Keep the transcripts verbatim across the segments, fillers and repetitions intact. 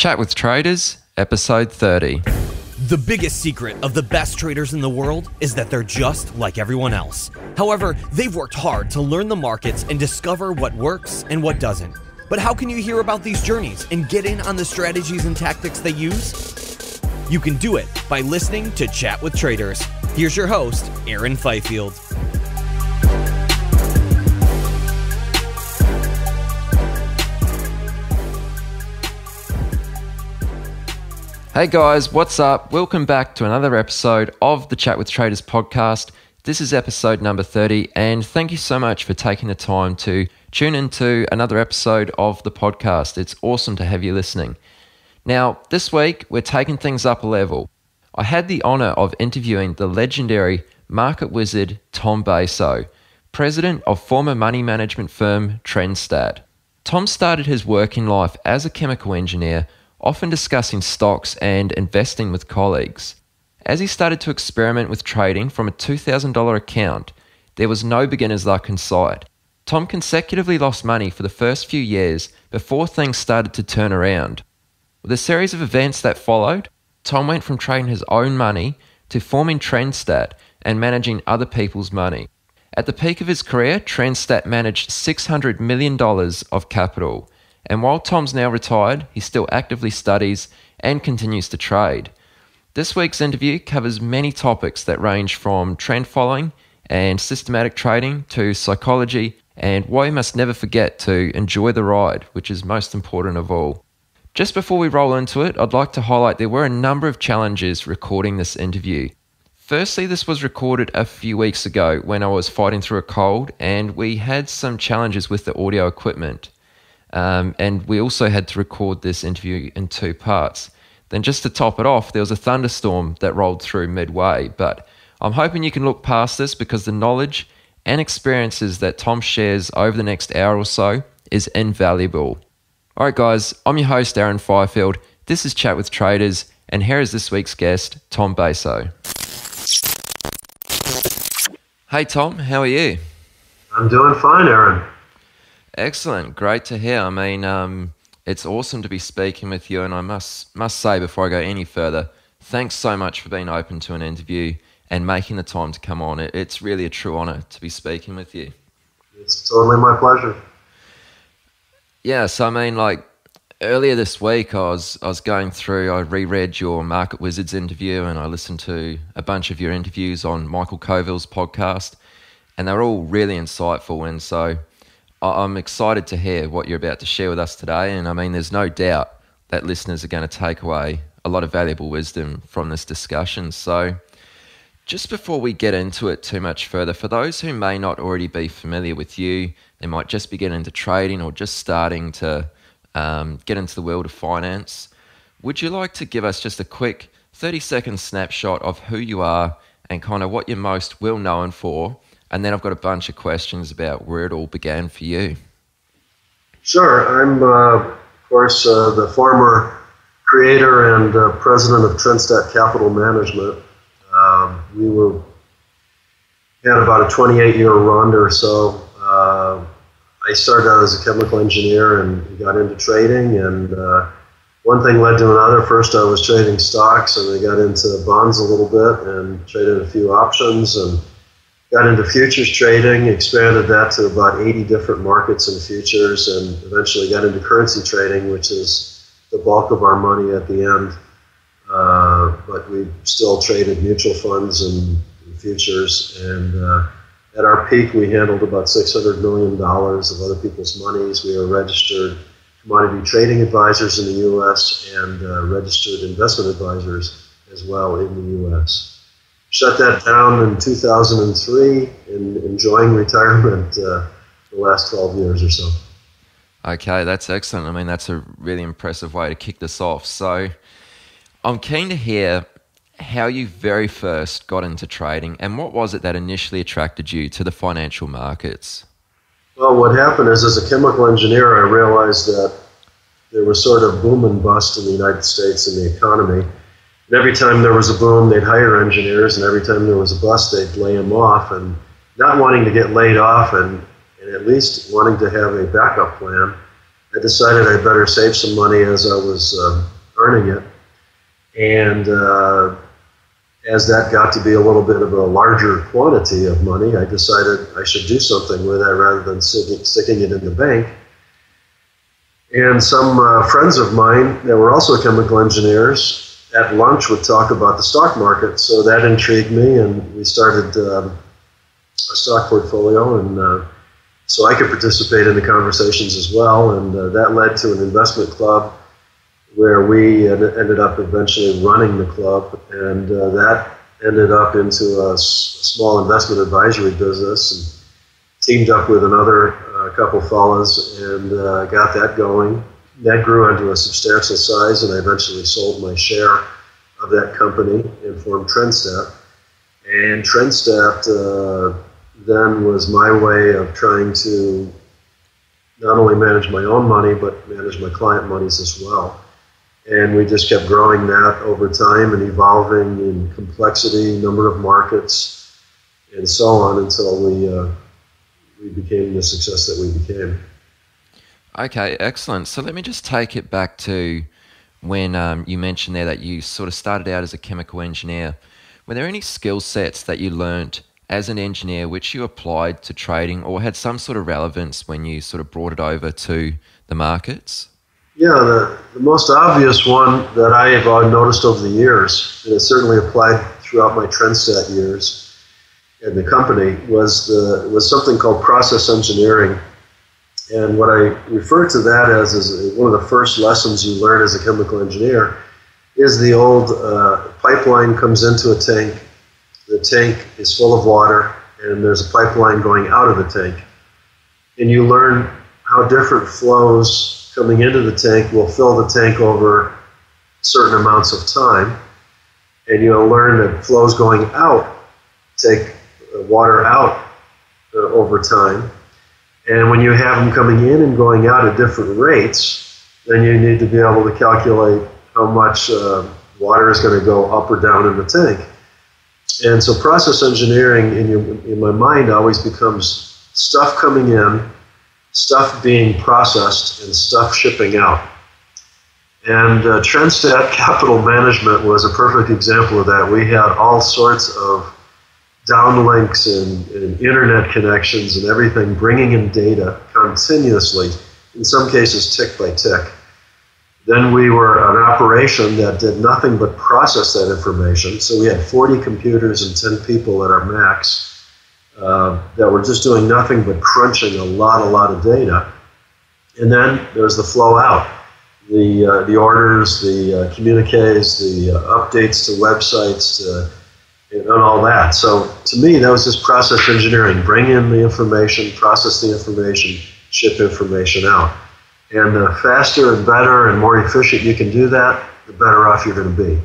Chat with Traders, episode thirty. The biggest secret of the best traders in the world is that they're just like everyone else. However, they've worked hard to learn the markets and discover what works and what doesn't. But how can you hear about these journeys and get in on the strategies and tactics they use? You can do it by listening to Chat with Traders. Here's your host, Aaron Fifield. Hey guys, what's up? Welcome back to another episode of the Chat with Traders podcast. This is episode number thirty, and thank you so much for taking the time to tune into another episode of the podcast. It's awesome to have you listening. Now, this week, we're taking things up a level. I had the honor of interviewing the legendary market wizard Tom Baso, president of former money management firm Trendstat. Tom started his working life as a chemical engineer, often discussing stocks and investing with colleagues. As he started to experiment with trading from a two thousand dollars account, there was no beginner's luck in sight. Tom consecutively lost money for the first few years before things started to turn around. With a series of events that followed, Tom went from trading his own money to forming Trendstat and managing other people's money. At the peak of his career, Trendstat managed six hundred million dollars of capital. And while Tom's now retired, he still actively studies and continues to trade. This week's interview covers many topics that range from trend following and systematic trading to psychology and why you must never forget to enjoy the ride, which is most important of all. Just before we roll into it, I'd like to highlight there were a number of challenges recording this interview. Firstly, this was recorded a few weeks ago when I was fighting through a cold, and we had some challenges with the audio equipment. Um, and we also had to record this interview in two parts. Then just to top it off, there was a thunderstorm that rolled through midway. But I'm hoping you can look past this because the knowledge and experiences that Tom shares over the next hour or so is invaluable. All right, guys, I'm your host, Aaron Fifield. This is Chat with Traders, and here is this week's guest, Tom Baso. Hey, Tom, how are you? I'm doing fine, Aaron. Excellent. Great to hear. I mean, um, it's awesome to be speaking with you, and I must must say before I go any further, thanks so much for being open to an interview and making the time to come on. It, it's really a true honor to be speaking with you. It's totally my pleasure. Yeah, so I mean, like, earlier this week, I was I was going through, I reread your Market Wizards interview, and I listened to a bunch of your interviews on Michael Coville's podcast, and they're all really insightful, and so I'm excited to hear what you're about to share with us today. And I mean, there's no doubt that listeners are going to take away a lot of valuable wisdom from this discussion. So just before we get into it too much further, for those who may not already be familiar with you, they might just be getting into trading or just starting to um, get into the world of finance, would you like to give us just a quick thirty second snapshot of who you are and kind of what you're most well known for? And then I've got a bunch of questions about where it all began for you. Sure. I'm, uh, of course, uh, the former creator and uh, president of Trendstat Capital Management. Um, we were had about a twenty-eight year run or so. Uh, I started out as a chemical engineer and got into trading, and uh, one thing led to another. First, I was trading stocks, and I got into bonds a little bit and traded a few options, and got into futures trading, expanded that to about eighty different markets in futures, and eventually got into currency trading, which is the bulk of our money at the end. Uh, but we still traded mutual funds and, and futures, and uh, at our peak, we handled about six hundred million dollars of other people's monies. We were registered commodity trading advisors in the U S and uh, registered investment advisors as well in the U S Shut that down in two thousand three and enjoying retirement uh, the last twelve years or so. Okay, that's excellent. I mean, that's a really impressive way to kick this off. So I'm keen to hear how you very first got into trading and what was it that initially attracted you to the financial markets? Well, what happened is, as a chemical engineer, I realized that there was sort of boom and bust in the United States in the economy. And every time there was a boom, they'd hire engineers, and every time there was a bust, they'd lay them off. And not wanting to get laid off and, and at least wanting to have a backup plan, I decided I better save some money as I was uh, earning it. And uh, as that got to be a little bit of a larger quantity of money, I decided I should do something with it rather than sticking, sticking it in the bank. And some uh, friends of mine that were also chemical engineers at lunch would talk about the stock market, so that intrigued me, and we started um, a stock portfolio, and uh, so I could participate in the conversations as well, and uh, that led to an investment club where we en- ended up eventually running the club, and uh, that ended up into a, s- a small investment advisory business, and teamed up with another uh, couple fellas and uh, got that going. That grew into a substantial size, and I eventually sold my share of that company and formed Trendstat. And Trendstat uh, then was my way of trying to not only manage my own money, but manage my client monies as well. And we just kept growing that over time and evolving in complexity, number of markets, and so on until we uh, we became the success that we became. Okay, excellent. So let me just take it back to when um, you mentioned there that you sort of started out as a chemical engineer. Were there any skill sets that you learnt as an engineer which you applied to trading or had some sort of relevance when you sort of brought it over to the markets? Yeah, the, the most obvious one that I have noticed over the years, and it certainly applied throughout my Trendstat years in the company, was the was something called process engineering. And what I refer to that as is one of the first lessons you learn as a chemical engineer is the old uh, pipeline comes into a tank, the tank is full of water, and there's a pipeline going out of the tank. And you learn how different flows coming into the tank will fill the tank over certain amounts of time. And you'll learn that flows going out take water out uh, over time. And when you have them coming in and going out at different rates, then you need to be able to calculate how much uh, water is going to go up or down in the tank. And so process engineering in, your, in my mind always becomes stuff coming in, stuff being processed, and stuff shipping out. And uh, Trendstat Capital Management was a perfect example of that. We had all sorts of downlinks and, and internet connections and everything, bringing in data continuously, in some cases tick by tick. Then we were an operation that did nothing but process that information. So we had forty computers and ten people at our max uh, that were just doing nothing but crunching a lot, a lot of data. And then there's the flow out, the uh, the orders, the uh, communiques, the uh, updates to websites, to and all that. So to me, that was just process engineering. Bring in the information, process the information, ship information out. And the faster and better and more efficient you can do that, the better off you're going to be.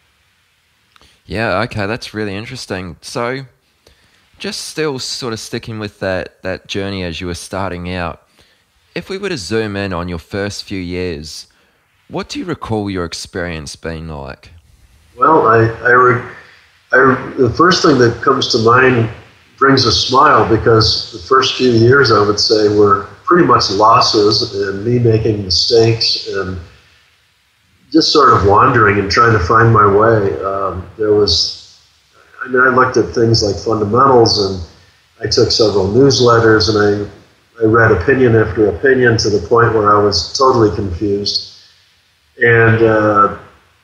Yeah, okay, that's really interesting. So just still sort of sticking with that, that journey as you were starting out, if we were to zoom in on your first few years, what do you recall your experience being like? Well, I, I re- I, the first thing that comes to mind brings a smile, because the first few years, I would say, were pretty much losses and me making mistakes and just sort of wandering and trying to find my way. Um, there was, I mean, I looked at things like fundamentals, and I took several newsletters, and I, I read opinion after opinion to the point where I was totally confused. And uh,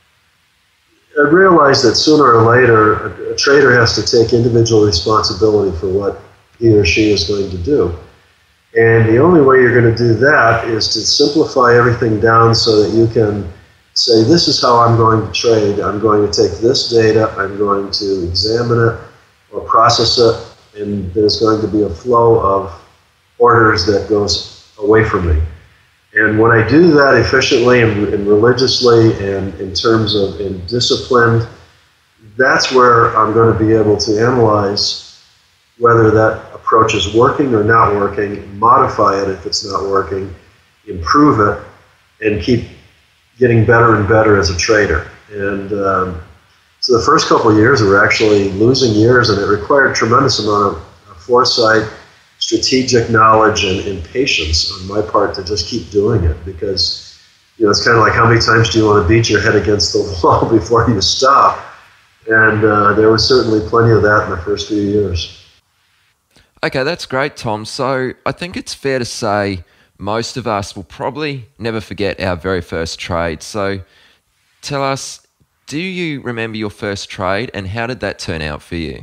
I realized that sooner or later, a, a trader has to take individual responsibility for what he or she is going to do. And the only way you're going to do that is to simplify everything down so that you can say, this is how I'm going to trade. I'm going to take this data, I'm going to examine it or process it, and there's going to be a flow of orders that goes away from me. And when I do that efficiently and, and religiously and in terms of in disciplined, that's where I'm going to be able to analyze whether that approach is working or not working, modify it if it's not working, improve it, and keep getting better and better as a trader. And um, so the first couple of years were actually losing years, and it required a tremendous amount of foresight, strategic knowledge and, and patience on my part to just keep doing it, because you know it's kind of like, how many times do you want to beat your head against the wall before you stop? And uh, there was certainly plenty of that in the first few years. Okay, that's great, Tom. So I think it's fair to say most of us will probably never forget our very first trade. So tell us, do you remember your first trade, and how did that turn out for you?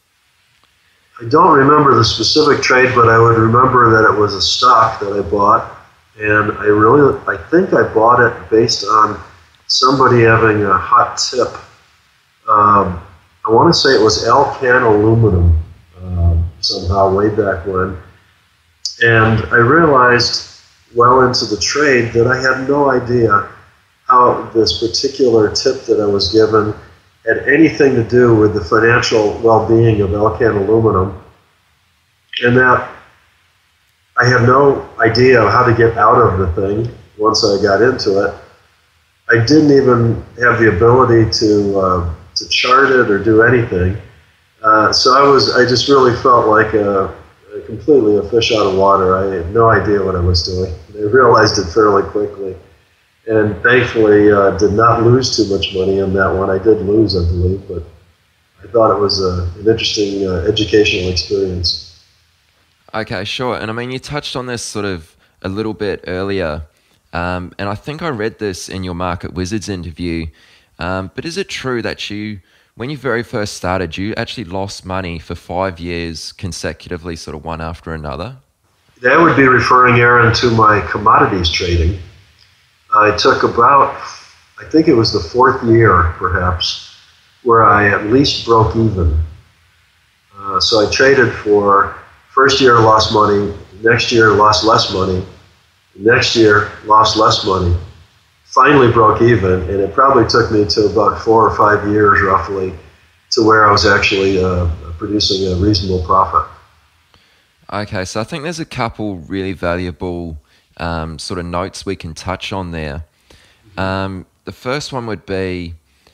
I don't remember the specific trade, but I would remember that it was a stock that I bought, and I really, I think I bought it based on somebody having a hot tip. Um, I want to say it was Alcan Aluminum, um, somehow way back when, and I realized well into the trade that I had no idea how this particular tip that I was given had anything to do with the financial well-being of Alcan Aluminum, and that I had no idea of how to get out of the thing once I got into it. I didn't even have the ability to uh, to chart it or do anything. Uh, so I was I just really felt like a, a completely a fish out of water. I had no idea what I was doing. I realized it fairly quickly. And thankfully, uh, did not lose too much money on that one. I did lose, I believe, but I thought it was a, an interesting uh, educational experience. Okay, sure. And I mean, you touched on this sort of a little bit earlier, um, and I think I read this in your Market Wizards interview. Um, but is it true that you, when you very first started, you actually lost money for five years consecutively, sort of one after another? That would be referring, Aaron, to my commodities trading. I took about, I think it was the fourth year, perhaps, where I at least broke even. Uh, so I traded for, first year lost money, next year lost less money, next year lost less money, finally broke even, and it probably took me to about four or five years roughly to where I was actually uh, producing a reasonable profit. Okay, so I think there's a couple really valuable Um, sort of notes we can touch on there. Um, the first one would be,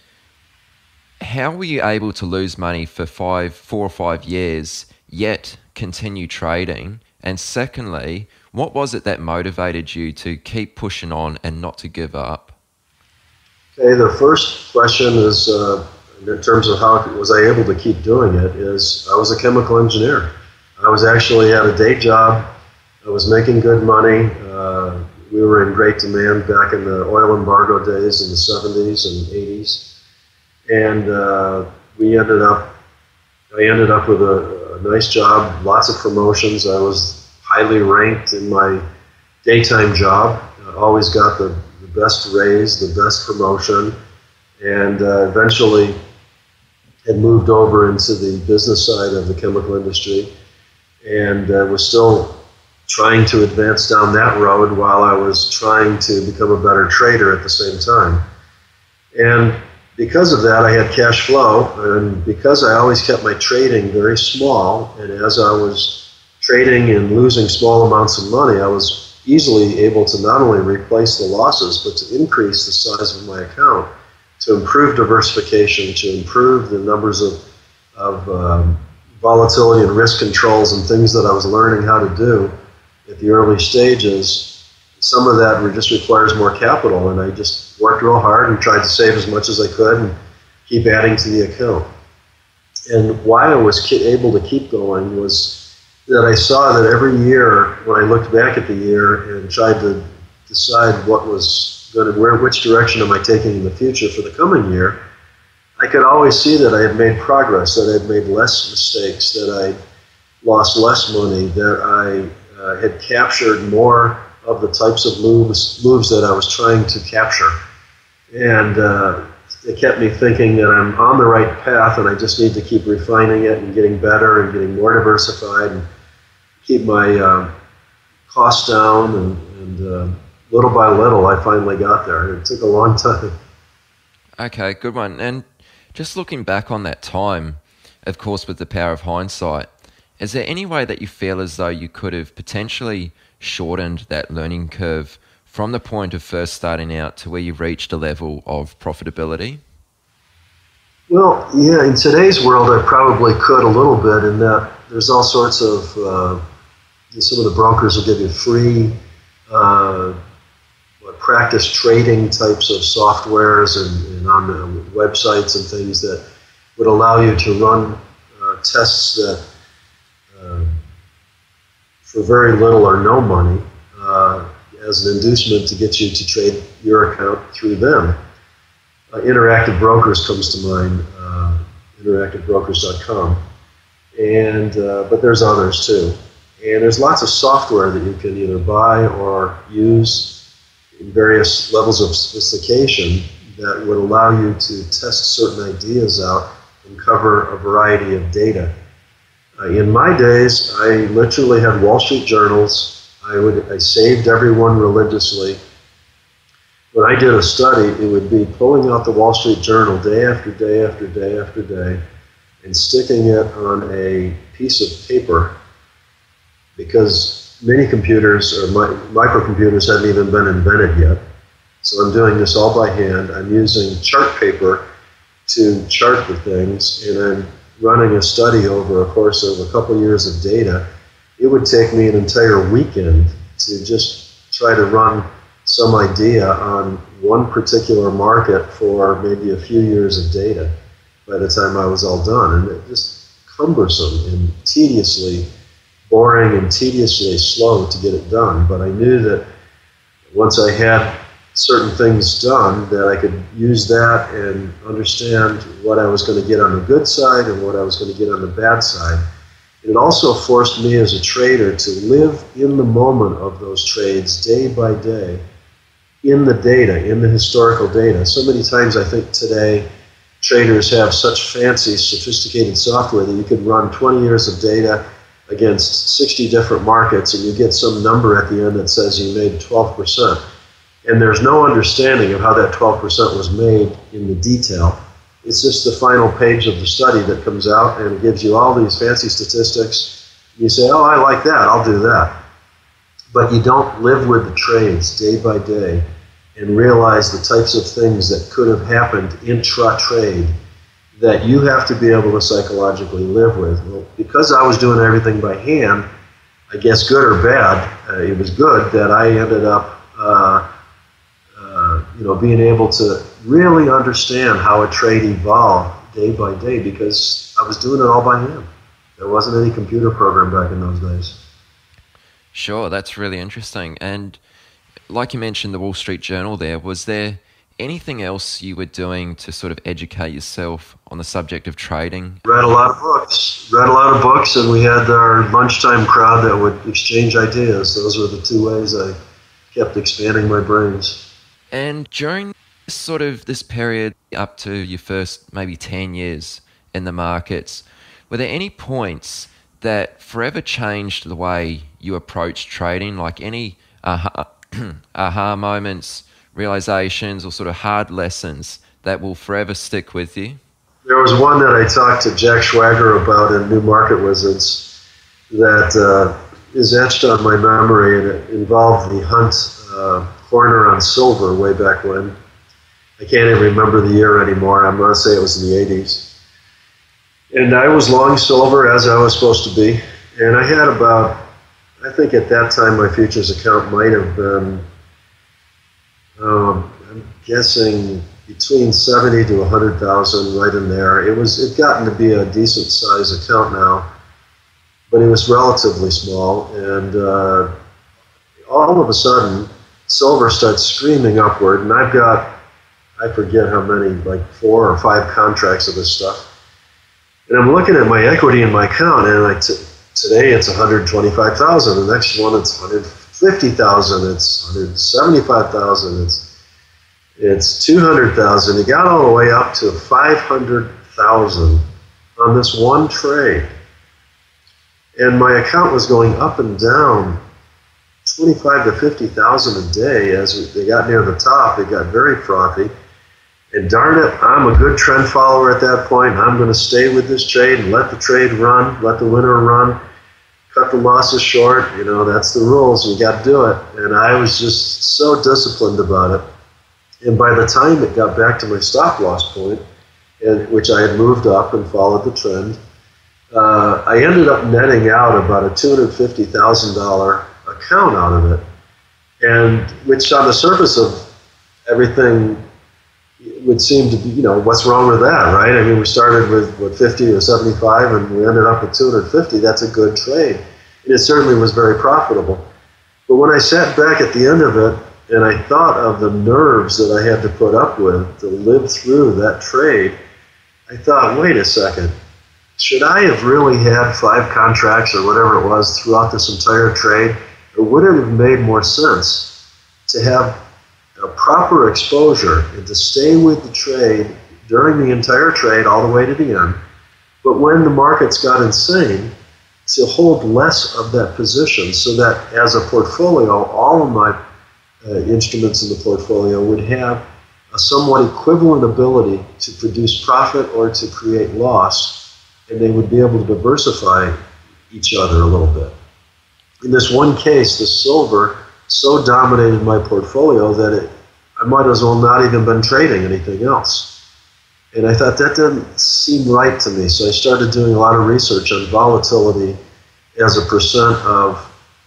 how were you able to lose money for five, four or five years, yet continue trading? And secondly, what was it that motivated you to keep pushing on and not to give up? Okay, the first question is, uh, in terms of how was I able to keep doing it, is I was a chemical engineer. I was actually at a day job. I was making good money. Uh, we were in great demand back in the oil embargo days in the seventies and eighties. And uh, we ended up, I ended up with a, a nice job, lots of promotions. I was highly ranked in my daytime job. I always got the, the best raise, the best promotion, and uh, eventually had moved over into the business side of the chemical industry, and uh, was still trying to advance down that road while I was trying to become a better trader at the same time. And because of that, I had cash flow, and because I always kept my trading very small, and as I was trading and losing small amounts of money, I was easily able to not only replace the losses, but to increase the size of my account, to improve diversification, to improve the numbers of, of um, volatility and risk controls and things that I was learning how to do at the early stages. Some of that just requires more capital, and I just worked real hard and tried to save as much as I could and keep adding to the account. And why I was able to keep going was that I saw that every year, when I looked back at the year and tried to decide what was going to, where, which direction am I taking in the future for the coming year, I could always see that I had made progress, that I had made less mistakes, that I lost less money, that I Uh, had captured more of the types of moves moves that I was trying to capture. And uh, it kept me thinking that I'm on the right path, and I just need to keep refining it and getting better and getting more diversified and keep my uh, costs down. And, and uh, little by little, I finally got there. It took a long time. Okay, good one. And just looking back on that time, of course, with the power of hindsight, is there any way that you feel as though you could have potentially shortened that learning curve from the point of first starting out to where you've reached a level of profitability? Well, yeah, in today's world, I probably could a little bit, in that there's all sorts of uh, some of the brokers will give you free uh, what, practice trading types of softwares and, and on the websites and things that would allow you to run uh, tests that uh, for very little or no money uh, as an inducement to get you to trade your account through them. Uh, Interactive Brokers comes to mind, uh, interactive brokers dot com, and uh, but there's others too. And there's lots of software that you can either buy or use in various levels of sophistication that would allow you to test certain ideas out and cover a variety of data. Uh, in my days, I literally had Wall Street journals. I would I saved every one religiously. When I did a study, it would be pulling out the Wall Street Journal day after day after day after day and sticking it on a piece of paper, because mini computers or mi microcomputers hadn't even been invented yet. So I'm doing this all by hand. I'm using chart paper to chart the things, and I'm running a study over a course of a couple years of data. It would take me an entire weekend to just try to run some idea on one particular market for maybe a few years of data by the time I was all done. And it just cumbersome and tediously boring and tediously slow to get it done. But I knew that once I had certain things done, that I could use that and understand what I was going to get on the good side and what I was going to get on the bad side. It also forced me as a trader to live in the moment of those trades day by day, in the data, in the historical data. So many times I think today traders have such fancy, sophisticated software that you could run twenty years of data against sixty different markets and you get some number at the end that says you made twelve percent. And there's no understanding of how that twelve percent was made in the detail. It's just the final page of the study that comes out and it gives you all these fancy statistics. You say, oh, I like that, I'll do that. But you don't live with the trades day by day and realize the types of things that could have happened intra-trade that you have to be able to psychologically live with. Well, because I was doing everything by hand, I guess good or bad, uh, it was good that I ended up uh, uh, you know, being able to really understand how a trade evolved day by day because I was doing it all by hand. There wasn't any computer program back in those days. Sure, that's really interesting. And like you mentioned, the Wall Street Journal there, was there anything else you were doing to sort of educate yourself on the subject of trading? Read a lot of books. Read a lot of books, and we had our lunchtime crowd that would exchange ideas. Those were the two ways I kept expanding my brains. And during sort of this period up to your first maybe ten years in the markets, were there any points that forever changed the way you approached trading, like any aha, aha moments, realizations, or sort of hard lessons that will forever stick with you? There was one that I talked to Jack Schwager about in New Market Wizards that uh, is etched on my memory, and it involved the Hunt uh, corner on silver way back when. I can't even remember the year anymore. I'm going to say it was in the eighties. And I was long silver, as I was supposed to be, and I had about, I think at that time my futures account might have been, um, I'm guessing between seventy to one hundred thousand, right in there. It was, it gotten to be a decent size account now, but it was relatively small, and uh, all of a sudden silver starts screaming upward, and I've got, I forget how many, like four or five contracts of this stuff. And I'm looking at my equity in my account, and like t today it's one hundred twenty-five thousand. The next one it's one hundred fifty thousand. It's one hundred seventy-five thousand. It's it's two hundred thousand. It got all the way up to five hundred thousand on this one trade, and my account was going up and down, twenty-five to fifty thousand a day. As they got near the top, it got very frothy. And darn it, I'm a good trend follower at that point. I'm going to stay with this trade and let the trade run, let the winner run, cut the losses short. You know, that's the rules. We got to do it. And I was just so disciplined about it. And by the time it got back to my stop loss point, and, which I had moved up and followed the trend, uh, I ended up netting out about a two hundred fifty thousand dollars account out of it, and which on the surface of everything would seem to be, you know, what's wrong with that, right? I mean, we started with, what, fifty or seventy-five, and we ended up with two hundred fifty. That's a good trade. And it certainly was very profitable. But when I sat back at the end of it, and I thought of the nerves that I had to put up with to live through that trade, I thought, wait a second. Should I have really had five contracts or whatever it was throughout this entire trade? Or would it have made more sense to have a proper exposure and to stay with the trade during the entire trade all the way to the end, but when the markets got insane, to hold less of that position so that as a portfolio, all of my uh, instruments in the portfolio would have a somewhat equivalent ability to produce profit or to create loss, and they would be able to diversify each other a little bit. In this one case, the silver so dominated my portfolio that it, I might as well not even been trading anything else. And I thought that didn't seem right to me, so I started doing a lot of research on volatility as a percent of,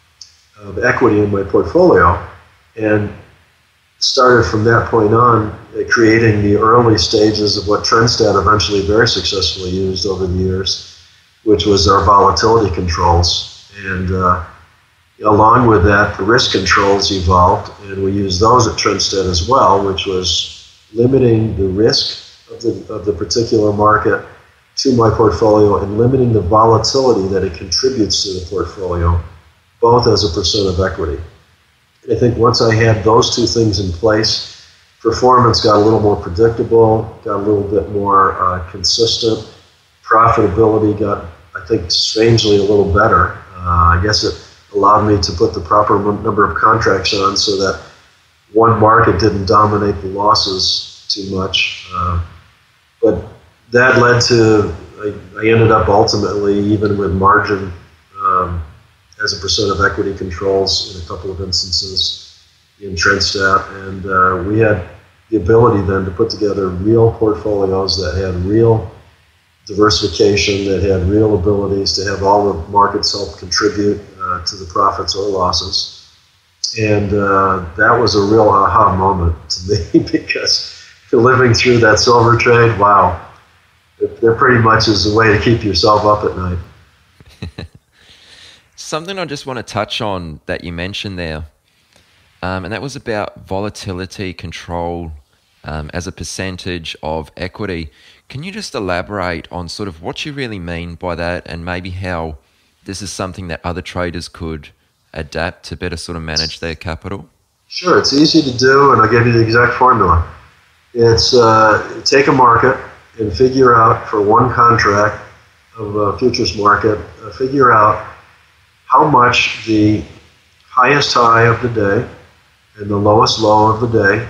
of equity in my portfolio, and started from that point on uh, creating the early stages of what Trendstat eventually very successfully used over the years, which was our volatility controls. And uh, along with that, the risk controls evolved, and we used those at Trendstat as well, which was limiting the risk of the, of the particular market to my portfolio and limiting the volatility that it contributes to the portfolio, both as a percent of equity. I think once I had those two things in place, performance got a little more predictable, got a little bit more uh, consistent, profitability got, I think, strangely a little better. Uh, I guess it allowed me to put the proper number of contracts on so that one market didn't dominate the losses too much. Uh, but that led to, I, I ended up ultimately, even with margin um, as a percent of equity controls in a couple of instances in Trendstat, and uh, we had the ability then to put together real portfolios that had real diversification, that had real abilities to have all the markets help contribute uh, to the profits or losses. And uh, that was a real aha moment to me because living through that silver trade, wow, there pretty much is a way to keep yourself up at night. Something I just want to touch on that you mentioned there, um, and that was about volatility control um, as a percentage of equity. Can you just elaborate on sort of what you really mean by that, and maybe how this is something that other traders could adapt to better sort of manage their capital? Sure, it's easy to do, and I'll give you the exact formula. It's uh, take a market and figure out for one contract of a futures market, uh, figure out how much the highest high of the day and the lowest low of the day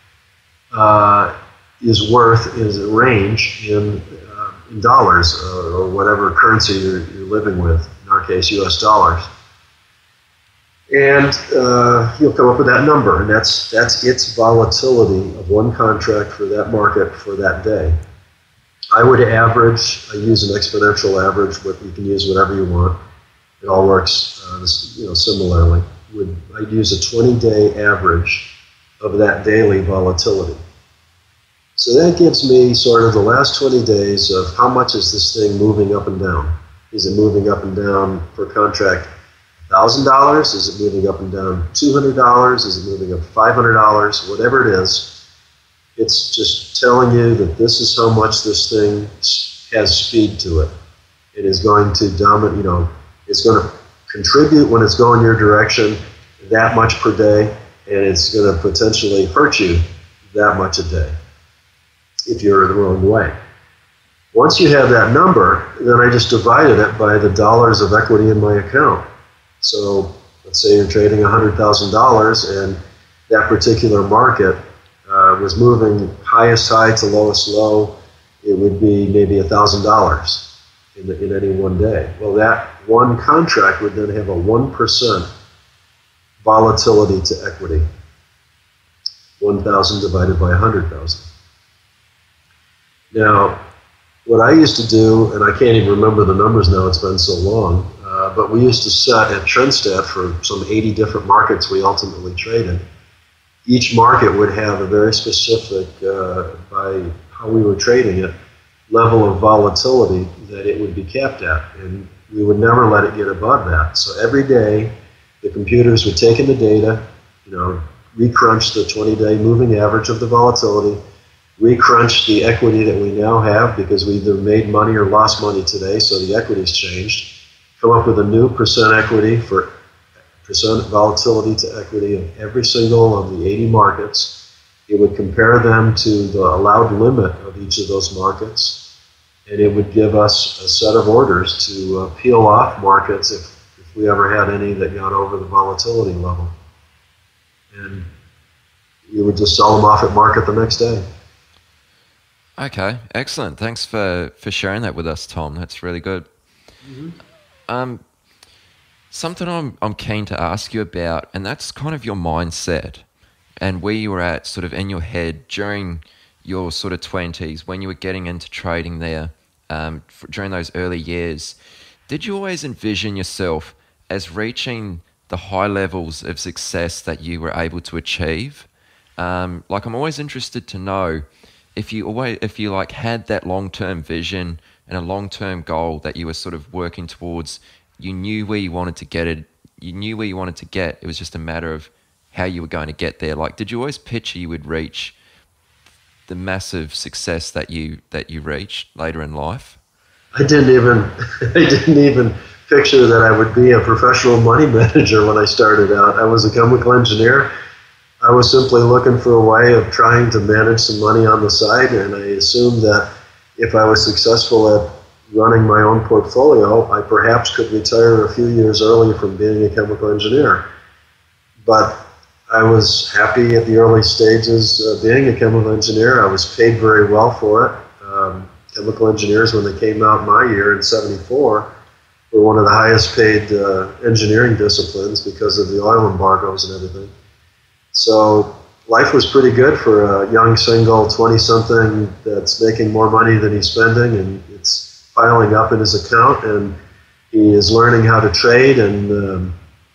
uh, is worth, is a range in, uh, in dollars uh, or whatever currency you're, you're living with, in our case U S dollars. And uh, you'll come up with that number, and that's, that's its volatility of one contract for that market for that day. I would average, I use an exponential average, but you can use whatever you want. It all works uh, you know, similarly. Would, I'd use a twenty-day average of that daily volatility. So that gives me sort of the last twenty days of how much is this thing moving up and down. Is it moving up and down per contract one thousand dollars? Is it moving up and down two hundred dollars? Is it moving up five hundred dollars? Whatever it is, it's just telling you that this is how much this thing has speed to it. It is going to dominate, you know, it's going to contribute when it's going your direction that much per day, and it's going to potentially hurt you that much a day if you're in the wrong way. Once you have that number, then I just divided it by the dollars of equity in my account. So let's say you're trading one hundred thousand dollars and that particular market uh, was moving highest high to lowest low, it would be maybe one thousand dollars. In, the, in any one day. Well, that one contract would then have a one percent volatility to equity. one thousand divided by one hundred thousand. Now, what I used to do, and I can't even remember the numbers now, it's been so long, uh, but we used to set at Trendstat for some eighty different markets we ultimately traded. Each market would have a very specific, uh, by how we were trading it, level of volatility that it would be capped at, and we would never let it get above that. So every day, the computers would take in the data, you know, recrunch the twenty-day moving average of the volatility, recrunch the equity that we now have because we either made money or lost money today, so the equity's changed, come up with a new percent equity for percent volatility to equity of every single of the eighty markets. It would compare them to the allowed limit of each of those markets, and it would give us a set of orders to uh, peel off markets if, if we ever had any that got over the volatility level. And you would just sell them off at market the next day. Okay, excellent. Thanks for, for sharing that with us, Tom. That's really good. Mm-hmm. Um, something I'm I'm keen to ask you about, and that's kind of your mindset and where you were at sort of in your head during your sort of twenties when you were getting into trading there um, for, during those early years. Did you always envision yourself as reaching the high levels of success that you were able to achieve? Um, like, I'm always interested to know if you always, if you like had that long-term vision and a long-term goal that you were sort of working towards. You knew where you wanted to get it. You knew where you wanted to get. It was just a matter of how you were going to get there. Like, did you always picture you would reach the massive success that you that you reached later in life? I didn't even I didn't even picture that I would be a professional money manager when I started out. I was a chemical engineer. I was simply looking for a way of trying to manage some money on the side, and I assumed that if I was successful at running my own portfolio, I perhaps could retire a few years early from being a chemical engineer. But I was happy at the early stages of being a chemical engineer. I was paid very well for it. Um, chemical engineers, when they came out my year in seventy-four, were one of the highest paid uh, engineering disciplines because of the oil embargoes and everything. So life was pretty good for a young single twenty-something that's making more money than he's spending, and it's piling up in his account, and he is learning how to trade, and um,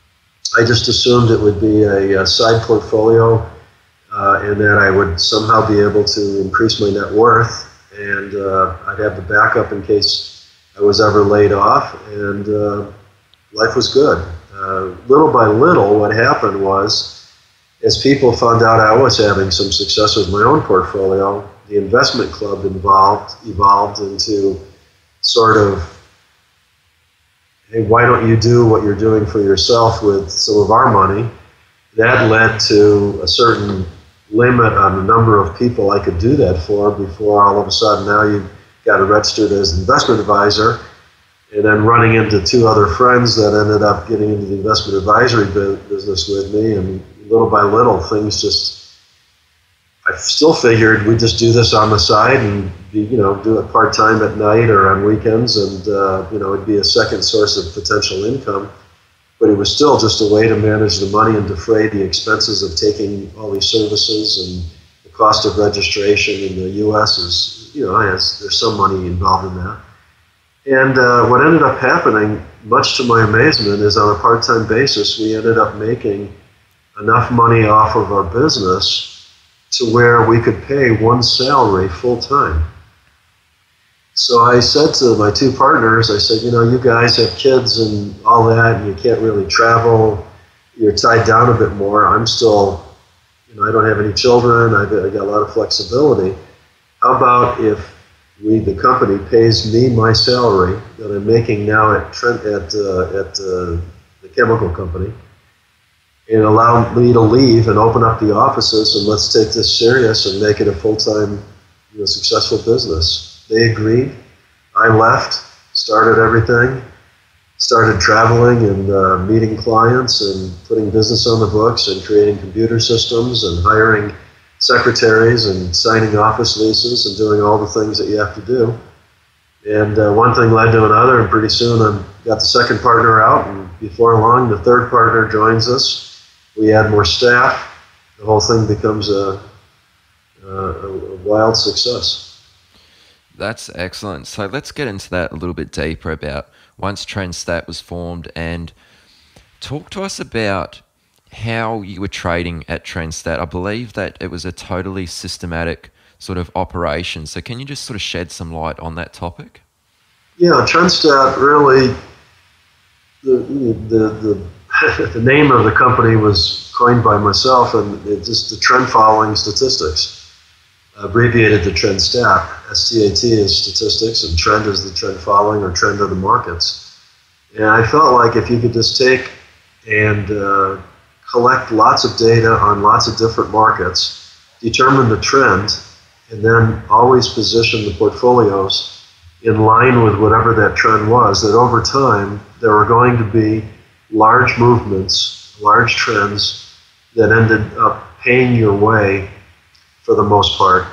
I just assumed it would be a, a side portfolio uh, and that I would somehow be able to increase my net worth, and uh, I'd have the backup in case I was ever laid off, and uh, life was good. Uh, little by little, what happened was, as people found out I was having some success with my own portfolio, the investment club involved evolved into sort of, hey, why don't you do what you're doing for yourself with some of our money? That led to a certain limit on the number of people I could do that for before all of a sudden now you've got it registered as an investment advisor, and then running into two other friends that ended up getting into the investment advisory business with me, and little by little things just, I still figured we'd just do this on the side and be, you know, do it part-time at night or on weekends, and uh, you know, it'd be a second source of potential income. But it was still just a way to manage the money and defray the expenses of taking all these services, and the cost of registration in the U S is, you know, has, there's some money involved in that. And uh, what ended up happening, much to my amazement, is on a part-time basis, we ended up making enough money off of our business to where we could pay one salary full-time. So I said to my two partners, I said, you know, you guys have kids and all that, and you can't really travel. You're tied down a bit more. I'm still, you know, I don't have any children. I've got, I got a lot of flexibility. How about if we, the company, pays me my salary that I'm making now at Trent, at uh, at uh, the chemical company, and allow me to leave and open up the offices, and let's take this serious and make it a full-time, you know, successful business. They agreed. I left, started everything, started traveling and uh, meeting clients and putting business on the books and creating computer systems and hiring secretaries and signing office leases and doing all the things that you have to do. And uh, one thing led to another, and pretty soon I got the second partner out, and before long the third partner joins us. We add more staff. The whole thing becomes a, a, a wild success. That's excellent. So let's get into that a little bit deeper about once TrendStat was formed, and talk to us about how you were trading at TrendStat. I believe that it was a totally systematic sort of operation. So can you just sort of shed some light on that topic? Yeah, TrendStat really, the, the, the, the name of the company was coined by myself, and it just the trend following statistics. Abbreviated to TrendStat. S T A T is statistics, and trend is the trend following or trend of the markets. And I felt like if you could just take and uh, collect lots of data on lots of different markets, determine the trend, and then always position the portfolios in line with whatever that trend was, that over time there were going to be large movements, large trends that ended up paying your way for the most part.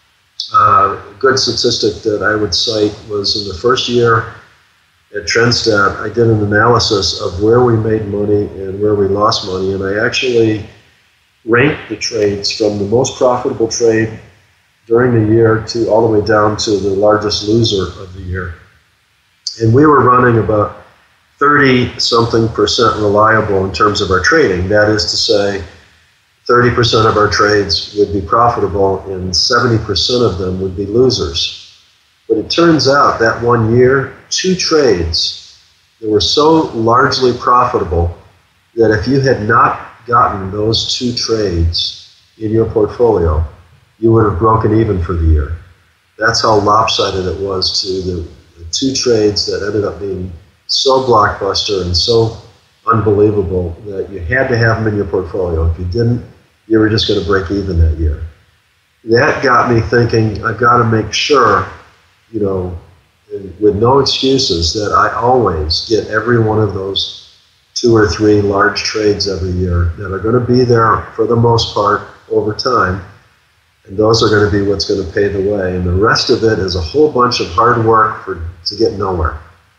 Uh, a good statistic that I would cite was in the first year at TrendStat, I did an analysis of where we made money and where we lost money, and I actually ranked the trades from the most profitable trade during the year to all the way down to the largest loser of the year. And we were running about thirty something percent reliable in terms of our trading. That is to say, thirty percent of our trades would be profitable and seventy percent of them would be losers. But it turns out that one year, two trades that were so largely profitable that if you had not gotten those two trades in your portfolio, you would have broken even for the year. That's how lopsided it was to the, the two trades that ended up being so blockbuster and so unbelievable that you had to have them in your portfolio. If you didn't, you were just going to break even that year. That got me thinking, I've got to make sure, you know, with no excuses, that I always get every one of those two or three large trades every year that are going to be there for the most part over time. And those are going to be what's going to pay the way. And the rest of it is a whole bunch of hard work for to get nowhere.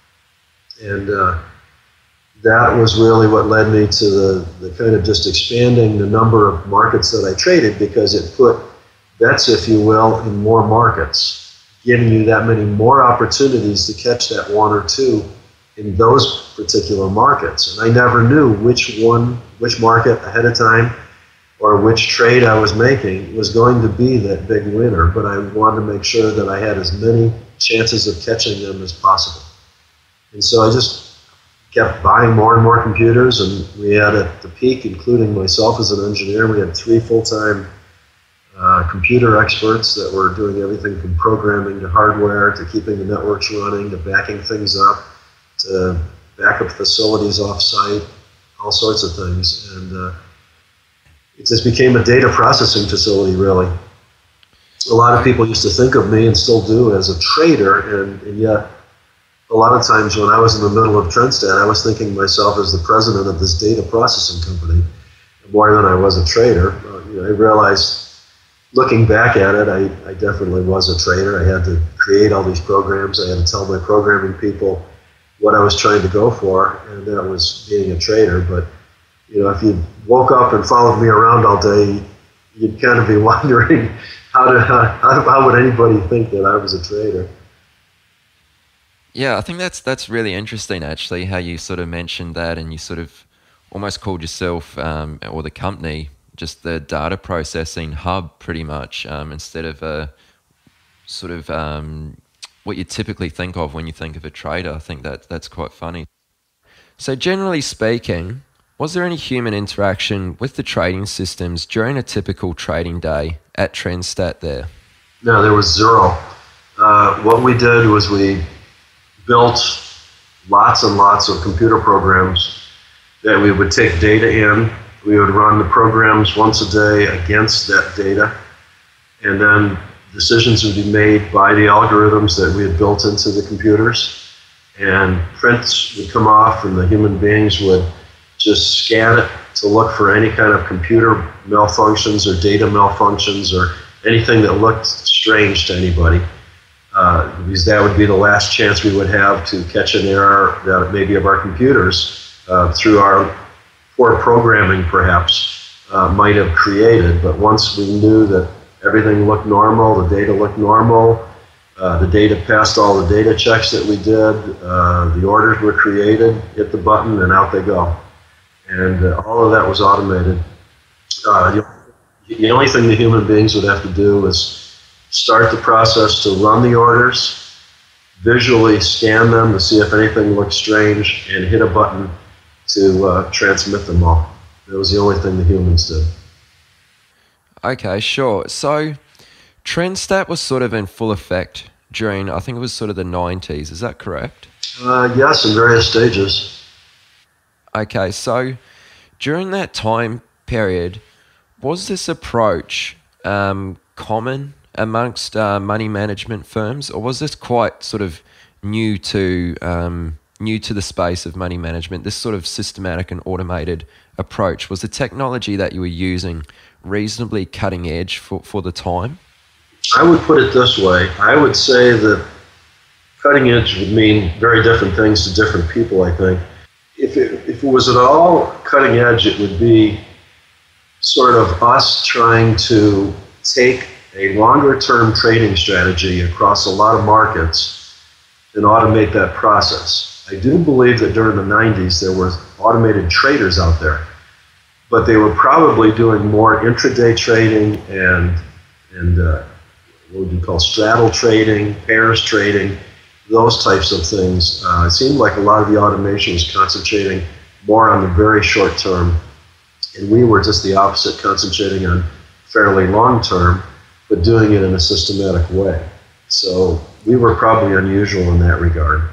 And uh, that was really what led me to the, the kind of just expanding the number of markets that I traded, because it put bets, if you will, in more markets, giving you that many more opportunities to catch that one or two in those particular markets. And I never knew which one, which market ahead of time or which trade I was making was going to be that big winner, but I wanted to make sure that I had as many chances of catching them as possible. And so I just kept buying more and more computers, and we had at the peak, including myself as an engineer, we had three full-time uh, computer experts that were doing everything from programming to hardware to keeping the networks running to backing things up to backup facilities off-site, all sorts of things. And uh, it just became a data processing facility, really. A lot of people used to think of me, and still do, as a trader, and, and yet a lot of times when I was in the middle of TrendStat, I was thinking of myself as the president of this data processing company more than I was a trader. Uh, you know, I realized, looking back at it, I, I definitely was a trader. I had to create all these programs. I had to tell my programming people what I was trying to go for, and that was being a trader. But you know, if you woke up and followed me around all day, you'd kind of be wondering how, to, how, how would anybody think that I was a trader? Yeah, I think that's that's really interesting, actually, how you sort of mentioned that, and you sort of almost called yourself um, or the company just the data processing hub, pretty much, um, instead of a sort of um, what you typically think of when you think of a trader. I think that that's quite funny. So generally speaking, was there any human interaction with the trading systems during a typical trading day at TrendStat there? No, there was zero. Uh, what we did was we built lots and lots of computer programs that we would take data in. We would run the programs once a day against that data, and then decisions would be made by the algorithms that we had built into the computers, and prints would come off, and the human beings would just scan it to look for any kind of computer malfunctions or data malfunctions or anything that looked strange to anybody. Uh, because that would be the last chance we would have to catch an error that maybe of our computers uh, through our poor programming perhaps uh, might have created. But once we knew that everything looked normal, the data looked normal, Uh, the data passed all the data checks that we did. Uh, the orders were created, hit the button, and out they go. And uh, all of that was automated. Uh, the, the only thing the human beings would have to do is start the process to run the orders, visually scan them to see if anything looks strange, and hit a button to uh, transmit them all. That was the only thing the humans did. Okay, sure. So TrendStat was sort of in full effect during, I think it was sort of the nineties. Is that correct? Uh, yes, in various stages. Okay, so during that time period, was this approach um, common amongst uh, money management firms, or was this quite sort of new to um, new to the space of money management? This sort of systematic and automated approach, was the technology that you were using reasonably cutting edge for, for the time? I would put it this way. I would say that cutting edge would mean very different things to different people, I think. If it, if it was at all cutting edge, it would be sort of us trying to take a longer-term trading strategy across a lot of markets and automate that process. I do believe that during the nineties there were automated traders out there, but they were probably doing more intraday trading and and uh, what would you call straddle trading, pairs trading, those types of things. Uh, it seemed like a lot of the automation was concentrating more on the very short term, and we were just the opposite, concentrating on fairly long term, but doing it in a systematic way. So we were probably unusual in that regard.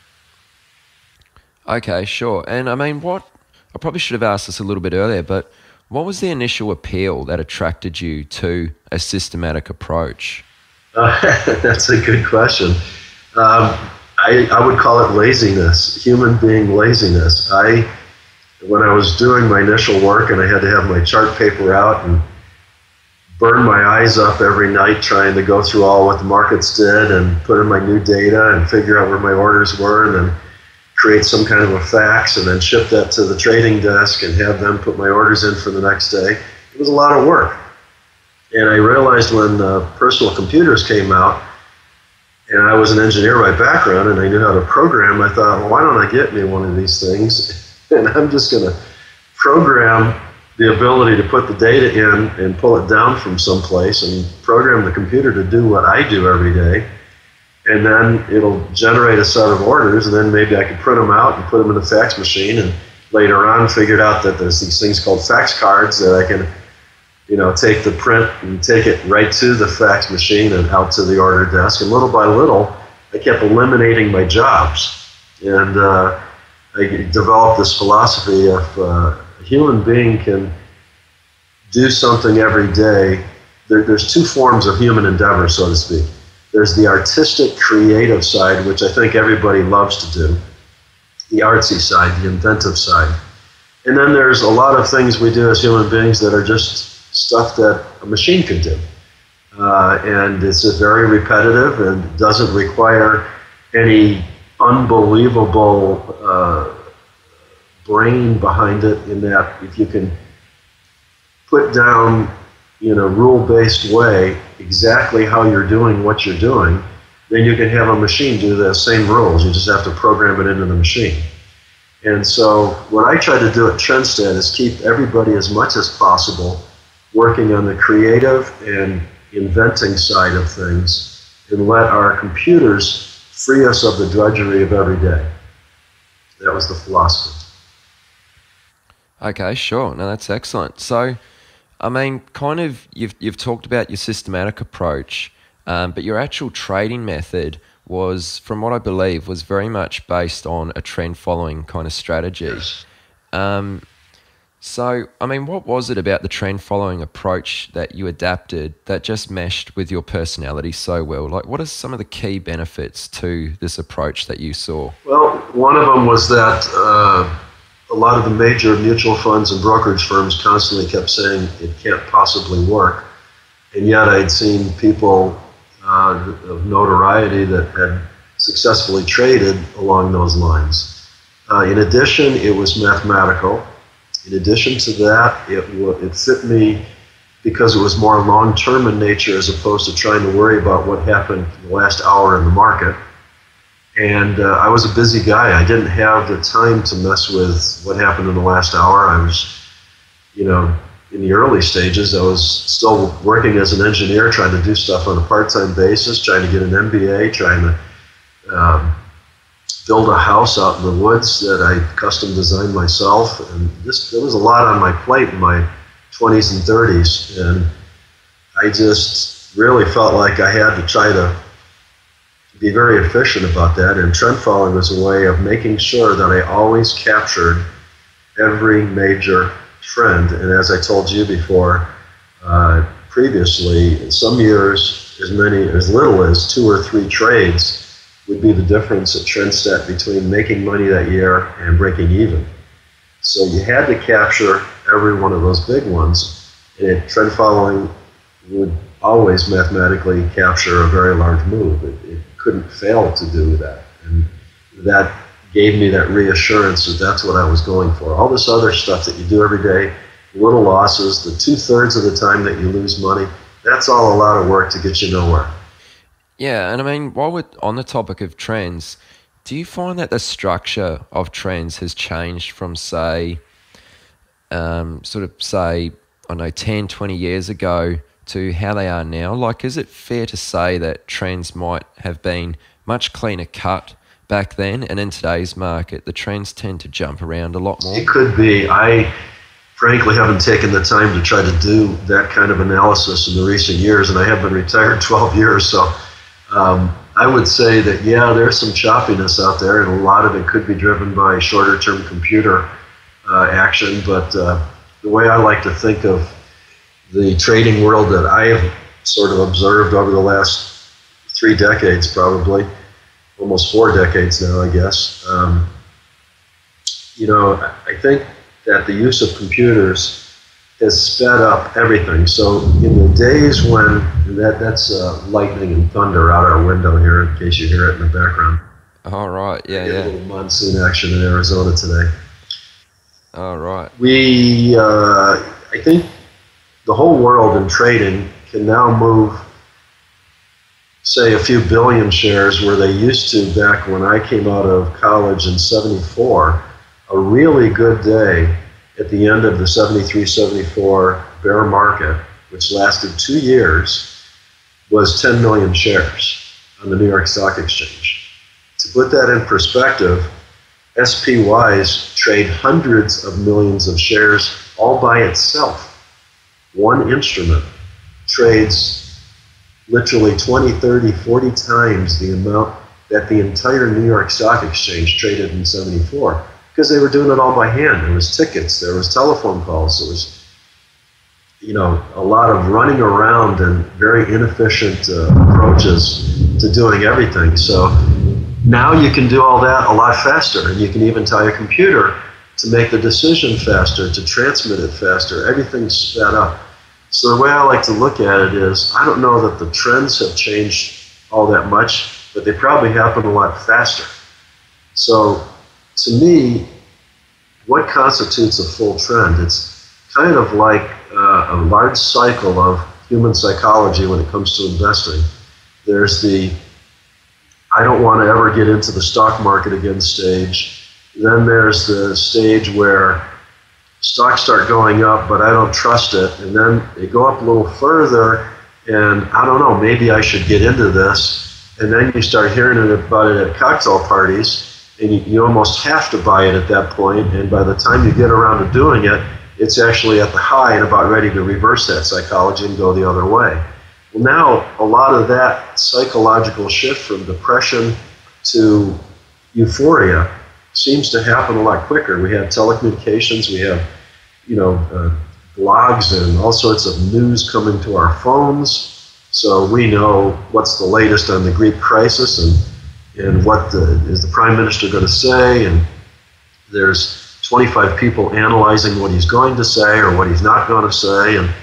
Okay, sure. And I mean, what, I probably should have asked this a little bit earlier, but what was the initial appeal that attracted you to a systematic approach? Uh, that's a good question. Um, I, I would call it laziness, human being laziness. I, when I was doing my initial work and I had to have my chart paper out and burn my eyes up every night trying to go through all what the markets did and put in my new data and figure out where my orders were and then create some kind of a fax and then ship that to the trading desk and have them put my orders in for the next day. It was a lot of work. And I realized when uh, personal computers came out, and I was an engineer by background and I knew how to program, I thought, well, why don't I get me one of these things? And I'm just going to program the ability to put the data in and pull it down from someplace and program the computer to do what I do every day. And then it'll generate a set of orders, and then maybe I could print them out and put them in the fax machine. And later on, figured out that there's these things called fax cards that I can, you know, take the print and take it right to the fax machine and out to the order desk. And little by little, I kept eliminating my jobs. And uh, I developed this philosophy of uh, a human being can do something every day. There, there's two forms of human endeavor, so to speak. There's the artistic, creative side, which I think everybody loves to do, the artsy side, the inventive side. And then there's a lot of things we do as human beings that are just stuff that a machine can do. Uh, and it's a very repetitive and doesn't require any unbelievable uh, brain behind it, in that if you can put down in a rule-based way exactly how you're doing what you're doing, then you can have a machine do the same rules. You just have to program it into the machine. And so what I try to do at TrendStat is keep everybody as much as possible working on the creative and inventing side of things, and let our computers free us of the drudgery of every day. That was the philosophy. Okay, sure. No, that's excellent. So, I mean, kind of, you've you've talked about your systematic approach, um, but your actual trading method was, from what I believe, was very much based on a trend-following kind of strategy. Yes. Um, so, I mean, what was it about the trend-following approach that you adapted that just meshed with your personality so well? Like, what are some of the key benefits to this approach that you saw? Well, one of them was that uh, a lot of the major mutual funds and brokerage firms constantly kept saying it can't possibly work. And yet I'd seen people uh, of notoriety that had successfully traded along those lines. Uh, in addition, it was mathematical. In addition to that, it, it fit me because it was more long-term in nature as opposed to trying to worry about what happened in the last hour in the market. And uh, I was a busy guy. I didn't have the time to mess with what happened in the last hour. I was, you know, in the early stages, I was still working as an engineer, trying to do stuff on a part-time basis, trying to get an M B A, trying to um, build a house out in the woods that I custom designed myself. And this, there was a lot on my plate in my twenties and thirties. And I just really felt like I had to try to be very efficient about that. And trend following was a way of making sure that I always captured every major trend. And as I told you before, uh, previously, in some years, as many, as little as two or three trades would be the difference at TrendStat between making money that year and breaking even. So you had to capture every one of those big ones, and trend following would always mathematically capture a very large move. It, it couldn't fail to do that, and that gave me that reassurance that that's what I was going for. All this other stuff that you do every day, little losses, the two-thirds of the time that you lose money, that's all a lot of work to get you nowhere. Yeah, and I mean, while we're on the topic of trends, do you find that the structure of trends has changed from, say, um, sort of, say, I don't know, ten, twenty years ago to how they are now? Like, is it fair to say that trends might have been much cleaner cut back then, and in today's market, the trends tend to jump around a lot more? It could be. I frankly haven't taken the time to try to do that kind of analysis in the recent years, and I have been retired twelve years, so um, I would say that, yeah, there's some choppiness out there, and a lot of it could be driven by shorter-term computer uh, action, but uh, the way I like to think of the trading world that I have sort of observed over the last three decades, probably, almost four decades now, I guess. Um, you know, I think that the use of computers has sped up everything. So in the days when, that that's uh, lightning and thunder out our window here, in case you hear it in the background. All right, yeah, yeah. A yeah. little monsoon action in Arizona today. All right. We, uh, I think the whole world in trading can now move, say, a few billion shares where they used to back when I came out of college in seventy-four. A really good day at the end of the seventy-three seventy-four bear market, which lasted two years, was ten million shares on the New York Stock Exchange. To put that in perspective, S P Ys trade hundreds of millions of shares all by itself. One instrument trades literally twenty, thirty, forty times the amount that the entire New York Stock Exchange traded in seventy-four, because they were doing it all by hand. There was tickets, there was telephone calls, there was, you know, a lot of running around and very inefficient uh, approaches to doing everything. So now you can do all that a lot faster, and you can even tie a computer to make the decision faster, to transmit it faster. Everything's sped up. So the way I like to look at it is, I don't know that the trends have changed all that much, but they probably happen a lot faster. So to me, what constitutes a full trend? It's kind of like uh, a large cycle of human psychology when it comes to investing. There's the I don't want to ever get into the stock market again stage. Then there's the stage where stocks start going up, but I don't trust it. And then they go up a little further, and I don't know, maybe I should get into this. And then you start hearing about it at cocktail parties, and you, you almost have to buy it at that point. And by the time you get around to doing it, it's actually at the high and about ready to reverse that psychology and go the other way. Well, now a lot of that psychological shift from depression to euphoria seems to happen a lot quicker. We have telecommunications, we have, you know, uh, blogs and all sorts of news coming to our phones. So we know what's the latest on the Greek crisis and, and what the, is the prime minister going to say. And there's twenty-five people analyzing what he's going to say or what he's not going to say. And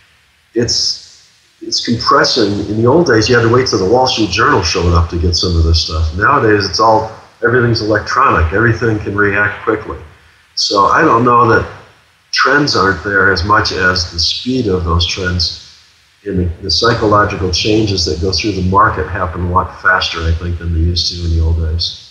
it's it's compressing. In the old days, you had to wait till the Wall Street Journal showed up to get some of this stuff. Nowadays, it's all, everything's electronic. Everything can react quickly. So I don't know that trends aren't there as much as the speed of those trends and the, the psychological changes that go through the market happen a lot faster, I think, than they used to in the old days.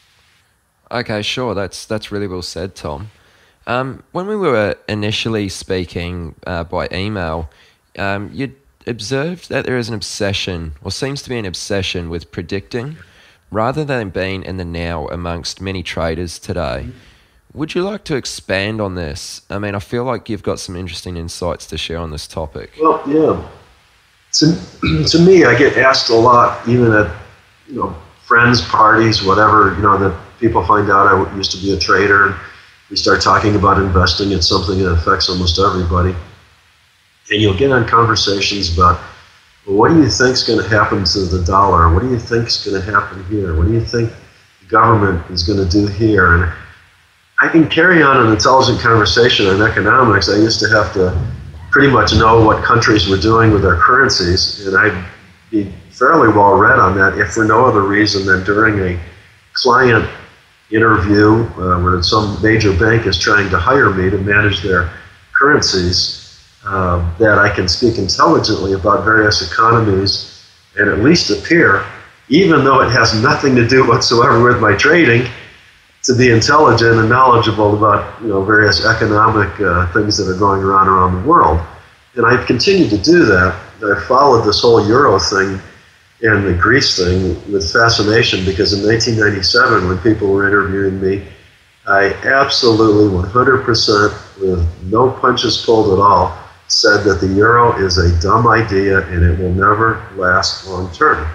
Okay, sure. That's that's really well said, Tom. Um, when we were initially speaking uh, by email, um, you'd observed that there is an obsession, or seems to be an obsession, with predicting rather than being in the now amongst many traders today. Would you like to expand on this? I mean, I feel like you've got some interesting insights to share on this topic. Well, yeah. To, to me, I get asked a lot, even at you know friends' parties, whatever, you know, that people find out I used to be a trader, and we start talking about investing. It's something that affects almost everybody. And you'll get on conversations about, well, what do you think is going to happen to the dollar? What do you think is going to happen here? What do you think the government is going to do here? And I can carry on an intelligent conversation on economics. I used to have to pretty much know what countries were doing with their currencies, and I'd be fairly well read on that, if for no other reason than during a client interview uh, where some major bank is trying to hire me to manage their currencies, uh, that I can speak intelligently about various economies and at least appear, even though it has nothing to do whatsoever with my trading, to be intelligent and knowledgeable about you know various economic uh, things that are going around around the world. And I've continued to do that. I've followed this whole Euro thing and the Greece thing with fascination, because in nineteen ninety-seven, when people were interviewing me, I absolutely one hundred percent, with no punches pulled at all, said that the Euro is a dumb idea and it will never last long term.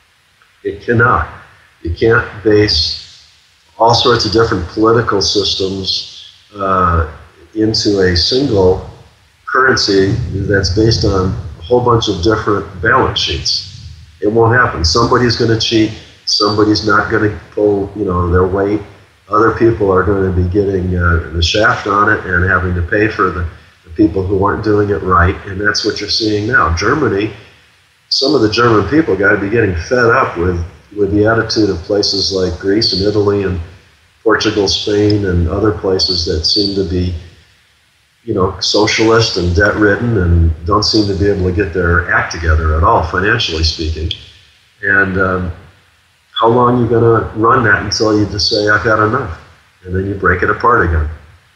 It cannot. You can't base all sorts of different political systems uh, into a single currency that's based on a whole bunch of different balance sheets. It won't happen. Somebody's going to cheat. Somebody's not going to pull, you know, their weight. Other people are going to be getting uh, the shaft on it and having to pay for the, the people who aren't doing it right. And that's what you're seeing now. Germany, some of the German people got to be getting fed up with with the attitude of places like Greece and Italy and Portugal, Spain, and other places that seem to be, you know, socialist and debt-ridden and don't seem to be able to get their act together at all, financially speaking. And um, how long are you going to run that until you just say, I've had enough? And then you break it apart again.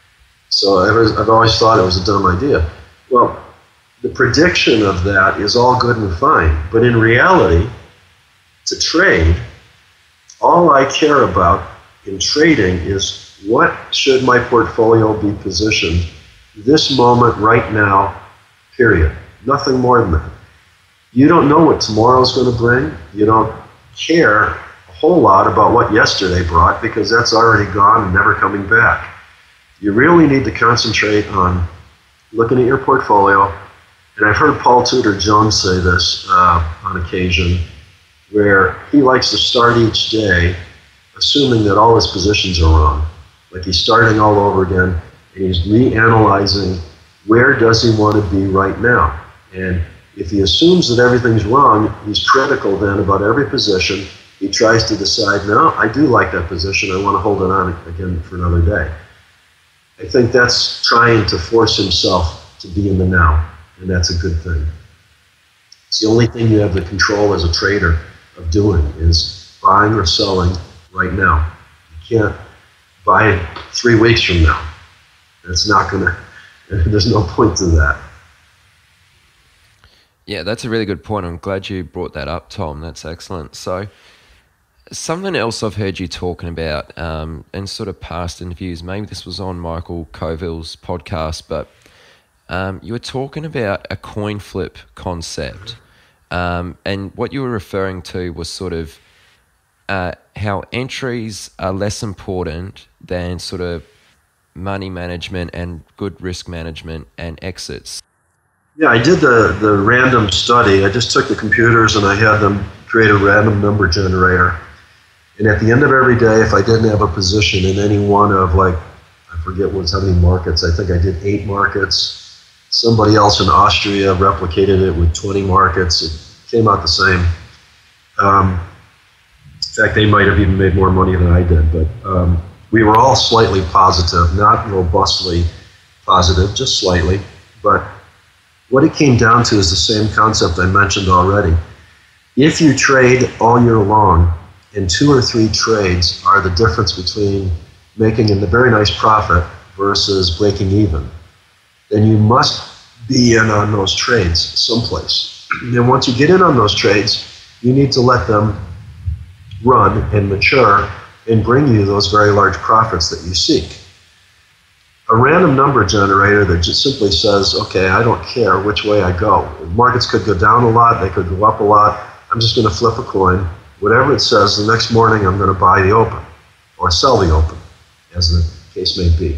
So I've, I've always thought it was a dumb idea. Well, the prediction of that is all good and fine, but in reality, to trade, all I care about in trading is what should my portfolio be positioned this moment right now, period. Nothing more than that. You don't know what tomorrow's going to bring. You don't care a whole lot about what yesterday brought, because that's already gone and never coming back. You really need to concentrate on looking at your portfolio. And I've heard Paul Tudor Jones say this uh, on occasion, where he likes to start each day assuming that all his positions are wrong. Like he's starting all over again, and he's reanalyzing where does he want to be right now. And if he assumes that everything's wrong, he's critical then about every position. He tries to decide, no, I do like that position, I want to hold it on again for another day. I think that's trying to force himself to be in the now, and that's a good thing. It's the only thing you have the control as a trader of doing, is buying or selling right now. You can't buy three weeks from now. That's not gonna, there's no point to that. Yeah, that's a really good point. I'm glad you brought that up, Tom. That's excellent. So something else I've heard you talking about um, in sort of past interviews, maybe this was on Michael Coville's podcast, but um, you were talking about a coin flip concept. Um, and what you were referring to was sort of uh, how entries are less important than sort of money management and good risk management and exits. Yeah, I did the, the random study. I just took the computers and I had them create a random number generator. And at the end of every day, if I didn't have a position in any one of, like, I forget what's how many markets, I think I did eight markets. Somebody else in Austria replicated it with twenty markets. It came out the same. Um, in fact, they might have even made more money than I did. But um, we were all slightly positive, not robustly positive, just slightly. But what it came down to is the same concept I mentioned already. If you trade all year long, and two or three trades are the difference between making a very nice profit versus breaking even, then you must be in on those trades someplace. And once you get in on those trades, you need to let them run and mature and bring you those very large profits that you seek. A random number generator that just simply says, okay, I don't care which way I go. Markets could go down a lot, they could go up a lot. I'm just going to flip a coin. Whatever it says, the next morning I'm going to buy the open or sell the open, as the case may be.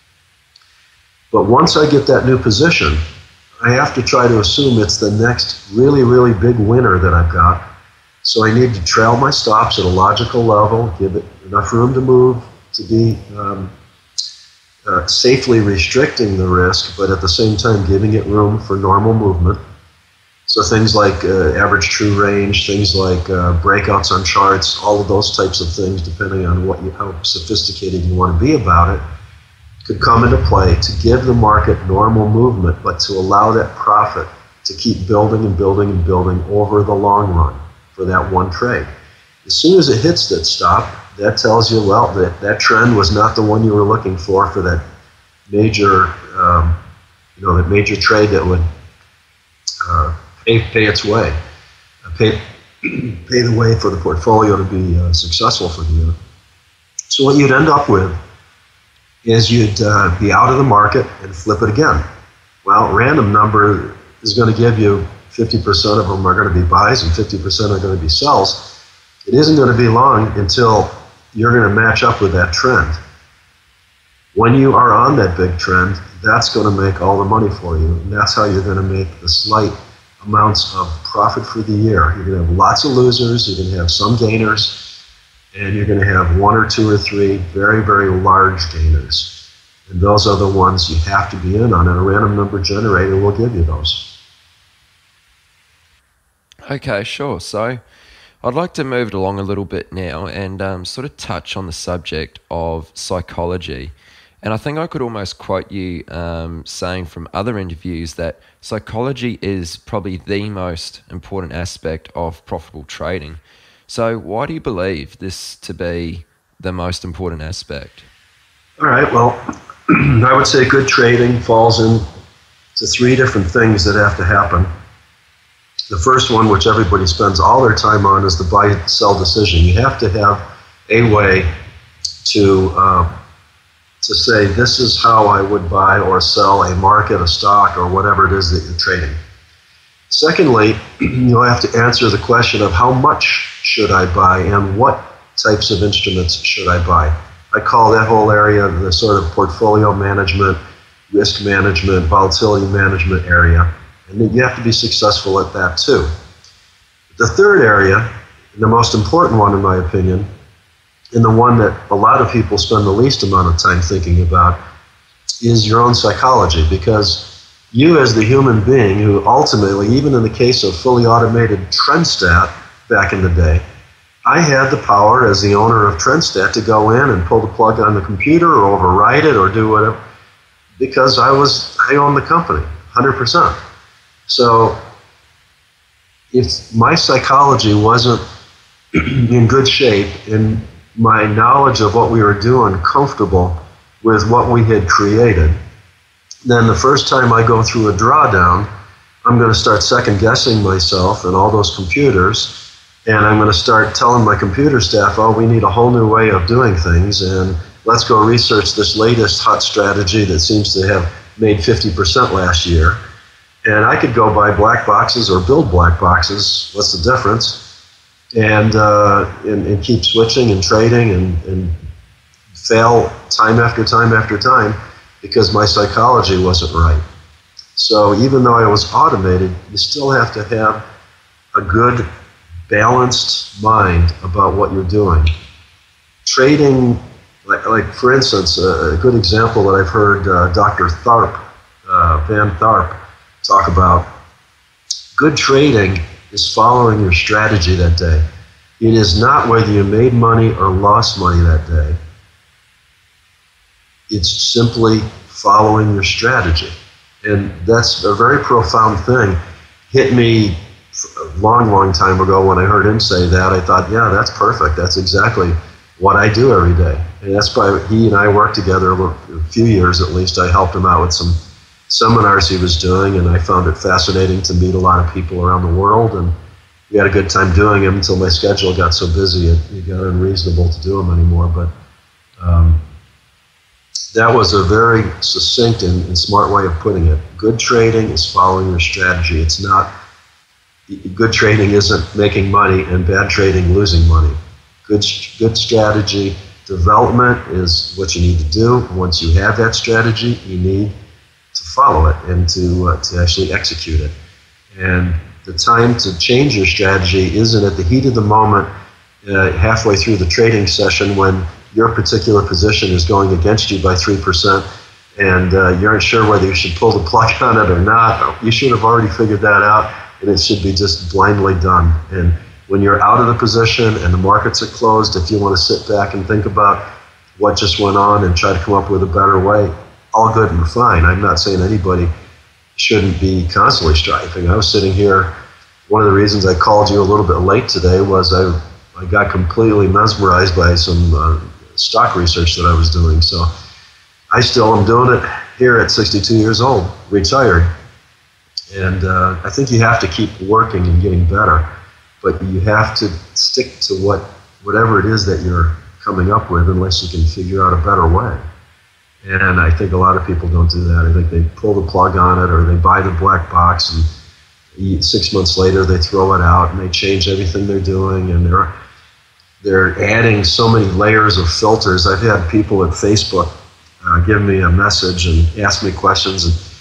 But once I get that new position, I have to try to assume it's the next really, really big winner that I've got. So I need to trail my stops at a logical level, give it enough room to move, to be um, uh, safely restricting the risk, but at the same time giving it room for normal movement. So things like uh, average true range, things like uh, breakouts on charts, all of those types of things, depending on what you, how sophisticated you want to be about it, could come into play to give the market normal movement, but to allow that profit to keep building and building and building over the long run for that one trade. As soon as it hits that stop, that tells you, well, that, that trend was not the one you were looking for for that major, um, you know, that major trade that would uh, pay, pay its way, uh, pay, pay the way for the portfolio to be uh, successful for the year. So what you'd end up with is you'd uh, be out of the market and flip it again. Well, random number is going to give you fifty percent of them are going to be buys and fifty percent are going to be sells. It isn't going to be long until you're going to match up with that trend. When you are on that big trend, that's going to make all the money for you, and that's how you're going to make the slight amounts of profit for the year. You're going to have lots of losers, you're going to have some gainers, and you're going to have one or two or three very, very large gainers. And those are the ones you have to be in on, and a random number generator will give you those. Okay, sure. So I'd like to move it along a little bit now and um, sort of touch on the subject of psychology. And I think I could almost quote you um, saying from other interviews that psychology is probably the most important aspect of profitable trading. So why do you believe this to be the most important aspect? All right, well, I would say good trading falls into three different things that have to happen. The first one, which everybody spends all their time on, is the buy-sell decision. You have to have a way to uh, to say, this is how I would buy or sell a market, a stock, or whatever it is that you're trading. Secondly, you'll have to answer the question of how much should I buy and what types of instruments should I buy. I call that whole area the sort of portfolio management, risk management, volatility management area. And you have to be successful at that too. The third area, and the most important one in my opinion, and the one that a lot of people spend the least amount of time thinking about, is your own psychology. Because you as the human being who ultimately, even in the case of fully automated TrendStat back in the day, I had the power as the owner of TrendStat to go in and pull the plug on the computer or override it or do whatever, because I was, I owned the company, one hundred percent. So if my psychology wasn't in good shape and my knowledge of what we were doing comfortable with what we had created, then the first time I go through a drawdown, I'm going to start second guessing myself and all those computers, and I'm going to start telling my computer staff, oh, we need a whole new way of doing things, and let's go research this latest hot strategy that seems to have made fifty percent last year. And I could go buy black boxes or build black boxes, what's the difference? And, uh, and, and keep switching and trading and, and fail time after time after time because my psychology wasn't right. So even though I was automated, you still have to have a good, balanced mind about what you're doing. Trading, like, like for instance, a good example that I've heard uh, Doctor Tharp, uh, Van Tharp, talk about, good trading is following your strategy that day. It is not whether you made money or lost money that day. It's simply following your strategy. And that's a very profound thing. Hit me a long, long time ago when I heard him say that. I thought, yeah, that's perfect. That's exactly what I do every day. And that's why he and I worked together a few years at least. I helped him out with some seminars he was doing, and I found it fascinating to meet a lot of people around the world. And we had a good time doing them until my schedule got so busy it, it got unreasonable to do them anymore. But um, that was a very succinct and, and smart way of putting it. Good trading is following your strategy. It's not, good trading isn't making money, and bad trading losing money. Good, good strategy development is what you need to do. Once you have that strategy, you need to follow it and to, uh, to actually execute it. And the time to change your strategy isn't at the heat of the moment, uh, halfway through the trading session when your particular position is going against you by three percent and uh, you aren't sure whether you should pull the plug on it or not. You should have already figured that out, and it should be just blindly done. And when you're out of the position and the markets are closed, if you want to sit back and think about what just went on and try to come up with a better way, all good and fine. I'm not saying anybody shouldn't be constantly striving. I was sitting here, one of the reasons I called you a little bit late today was I, I got completely mesmerized by some uh, stock research that I was doing. So I still am doing it here at sixty-two years old, retired. And uh, I think you have to keep working and getting better, but you have to stick to what whatever it is that you're coming up with unless you can figure out a better way. And I think a lot of people don't do that. I think they pull the plug on it, or they buy the black box, and six months later they throw it out and they change everything they're doing, and they're they're adding so many layers of filters. I've had people at Facebook uh, give me a message and ask me questions,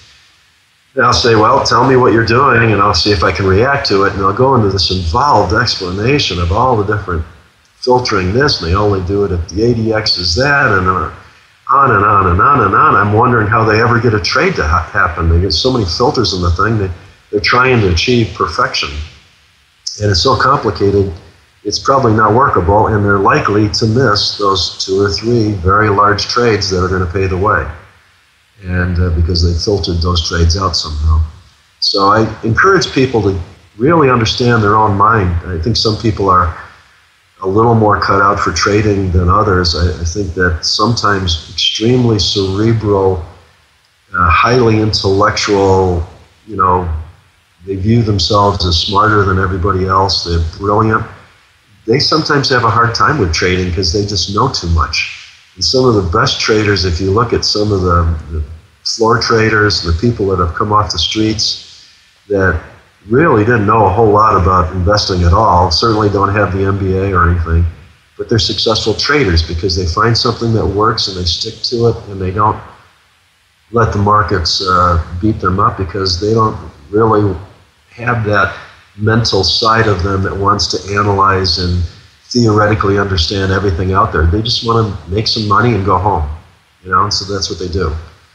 and I'll say, well, tell me what you're doing, and I'll see if I can react to it, and I'll go into this involved explanation of all the different filtering this, and they only do it if the A D X is that, and uh, on and on and on and on. I'm wondering how they ever get a trade to ha- happen. They get so many filters in the thing that they're trying to achieve perfection. And it's so complicated, it's probably not workable, and they're likely to miss those two or three very large trades that are going to pay the way. And uh, because they filtered those trades out somehow. So I encourage people to really understand their own mind. I think some people are a little more cut out for trading than others. I, I think that sometimes extremely cerebral, uh, highly intellectual, you know, they view themselves as smarter than everybody else, they're brilliant. They sometimes have a hard time with trading because they just know too much. And some of the best traders, if you look at some of the, the floor traders, the people that have come off the streets that really didn't know a whole lot about investing at all, certainly don't have the M B A or anything, but they're successful traders because they find something that works and they stick to it, and they don't let the markets uh, beat them up because they don't really have that mental side of them that wants to analyze and theoretically understand everything out there. They just want to make some money and go home, you know, and so that's what they do.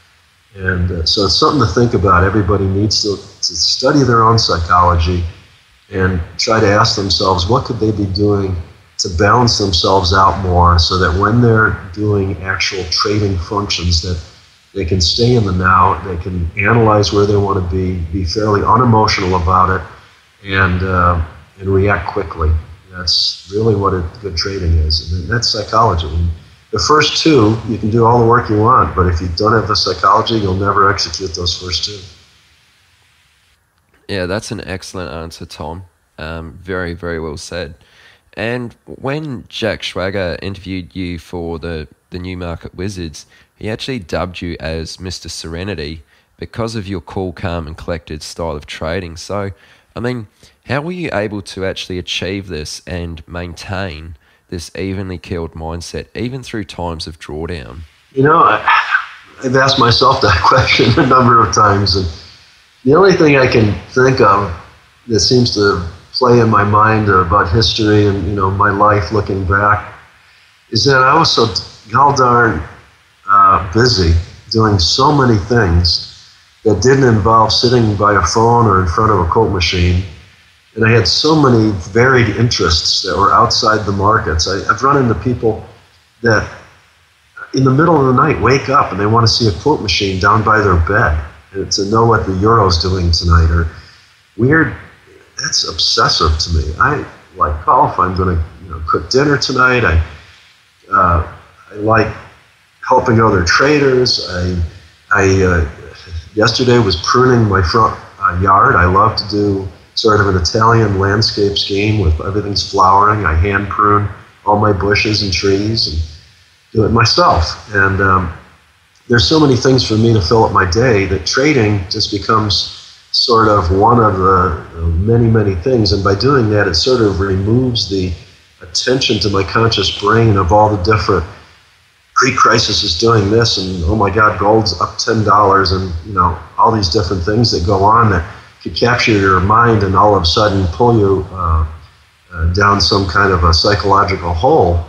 And uh, so it's something to think about. Everybody needs to, to study their own psychology and try to ask themselves, what could they be doing to balance themselves out more so that when they're doing actual trading functions that they can stay in the now, they can analyze where they want to be, be fairly unemotional about it, and uh, and react quickly. That's really what a good trading is, and that's psychology. And the first two, you can do all the work you want, but if you don't have the psychology, you'll never execute those first two. Yeah, that's an excellent answer, Tom. Um, very, very well said. And when Jack Schwager interviewed you for the, the Newmarket Wizards, he actually dubbed you as Mister Serenity because of your cool, calm, and collected style of trading. So, I mean, how were you able to actually achieve this and maintain this evenly keeled mindset, even through times of drawdown? You know, I, I've asked myself that question a number of times, and the only thing I can think of that seems to play in my mind about history and, you know, my life looking back is that I was so gall darn uh, busy doing so many things that didn't involve sitting by a phone or in front of a Colt machine. And I had so many varied interests that were outside the markets. I, I've run into people that in the middle of the night wake up and they want to see a quote machine down by their bed and to know what the euro's doing tonight, or weird. That's obsessive to me. I like golf. I'm going to you know cook dinner tonight. I uh, I like helping other traders. I I uh, yesterday was pruning my front uh, yard. I love to do sort of an Italian landscape scheme with everything's flowering. I hand prune all my bushes and trees and do it myself. And um, there's so many things for me to fill up my day that trading just becomes sort of one of the uh, many, many things. And by doing that, it sort of removes the attention to my conscious brain of all the different pre-crisis is doing this, and oh my God, gold's up ten dollars, and you know all these different things that go on that could capture your mind and all of a sudden pull you uh, uh, down some kind of a psychological hole.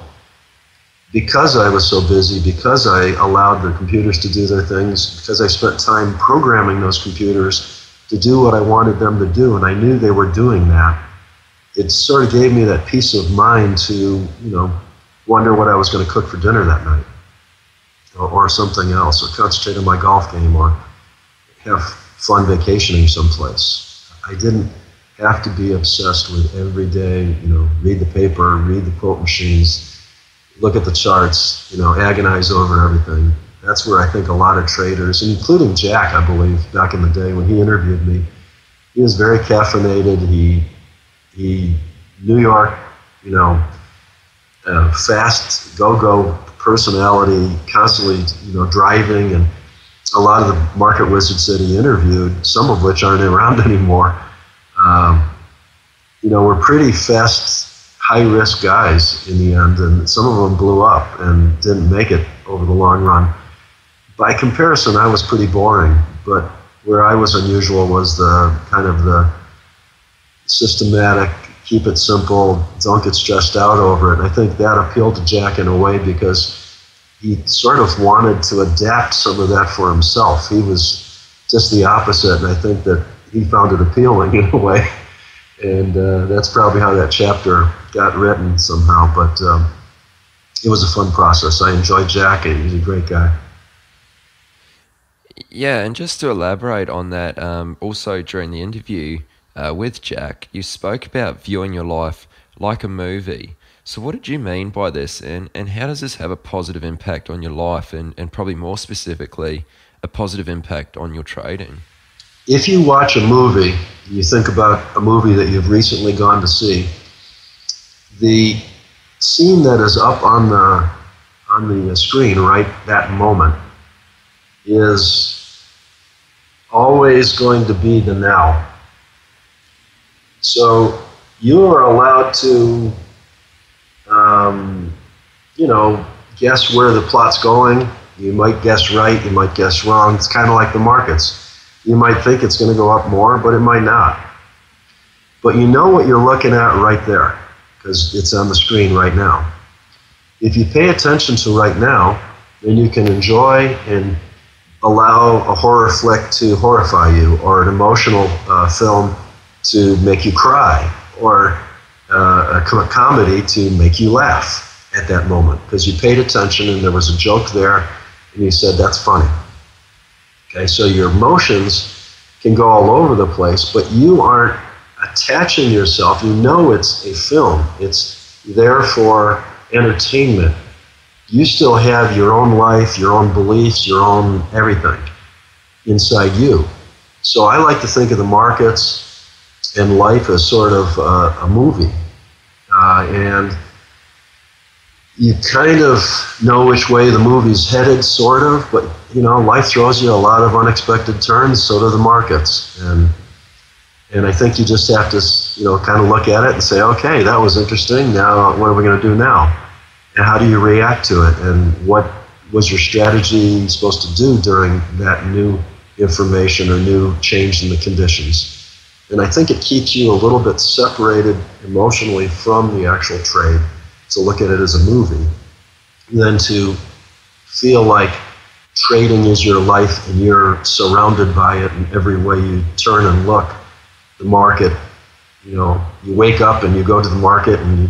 Because I was so busy, because I allowed the computers to do their things, because I spent time programming those computers to do what I wanted them to do, and I knew they were doing that, it sort of gave me that peace of mind to, you know, wonder what I was going to cook for dinner that night, or, or something else, or concentrate on my golf game, or have fun vacationing someplace. I didn't have to be obsessed with every day, you know, read the paper, read the quote machines, look at the charts, you know, agonize over everything. That's where I think a lot of traders, and including Jack, I believe, back in the day when he interviewed me, he was very caffeinated. He, he, New York, you know, uh, fast, go-go personality, constantly, you know, driving, and a lot of the market wizards that he interviewed, some of which aren't around anymore, um, you know, were pretty fast, high-risk guys in the end, and some of them blew up and didn't make it over the long run. By comparison, I was pretty boring, but where I was unusual was the kind of the systematic, keep it simple, don't get stressed out over it. And I think that appealed to Jack in a way because he sort of wanted to adapt some of that for himself. He was just the opposite, and I think that he found it appealing in a way. And uh, that's probably how that chapter got written somehow. But um, it was a fun process. I enjoyed Jack, and he's a great guy. Yeah, and just to elaborate on that, um, also during the interview uh, with Jack, you spoke about viewing your life like a movie. So what did you mean by this, and, and how does this have a positive impact on your life, and, and probably more specifically, a positive impact on your trading? If you watch a movie, you think about a movie that you've recently gone to see, the scene that is up on the on the screen right that moment is always going to be the now. So you are allowed to, um, you know, guess where the plot's going. You might guess right, you might guess wrong. It's kind of like the markets. You might think it's going to go up more, but it might not. But you know what you're looking at right there, because it's on the screen right now. If you pay attention to right now, then you can enjoy and allow a horror flick to horrify you, or an emotional uh, film to make you cry, or uh, a com- comedy to make you laugh at that moment, because you paid attention and there was a joke there, and you said, that's funny. Okay, so your emotions can go all over the place, but you aren't attaching yourself. You know it's a film. It's there for entertainment. You still have your own life, your own beliefs, your own everything inside you. So I like to think of the markets and life as sort of uh, a movie. Uh, and you kind of know which way the movie's headed, sort of, but you know, life throws you a lot of unexpected turns, so do the markets. And and I think you just have to, you know, kind of look at it and say, okay, that was interesting. Now, what are we going to do now? And how do you react to it? And what was your strategy supposed to do during that new information or new change in the conditions? And I think it keeps you a little bit separated emotionally from the actual trade, to look at it as a movie, than to feel like trading is your life and you're surrounded by it in every way you turn and look. The market, you know, you wake up and you go to the market and you,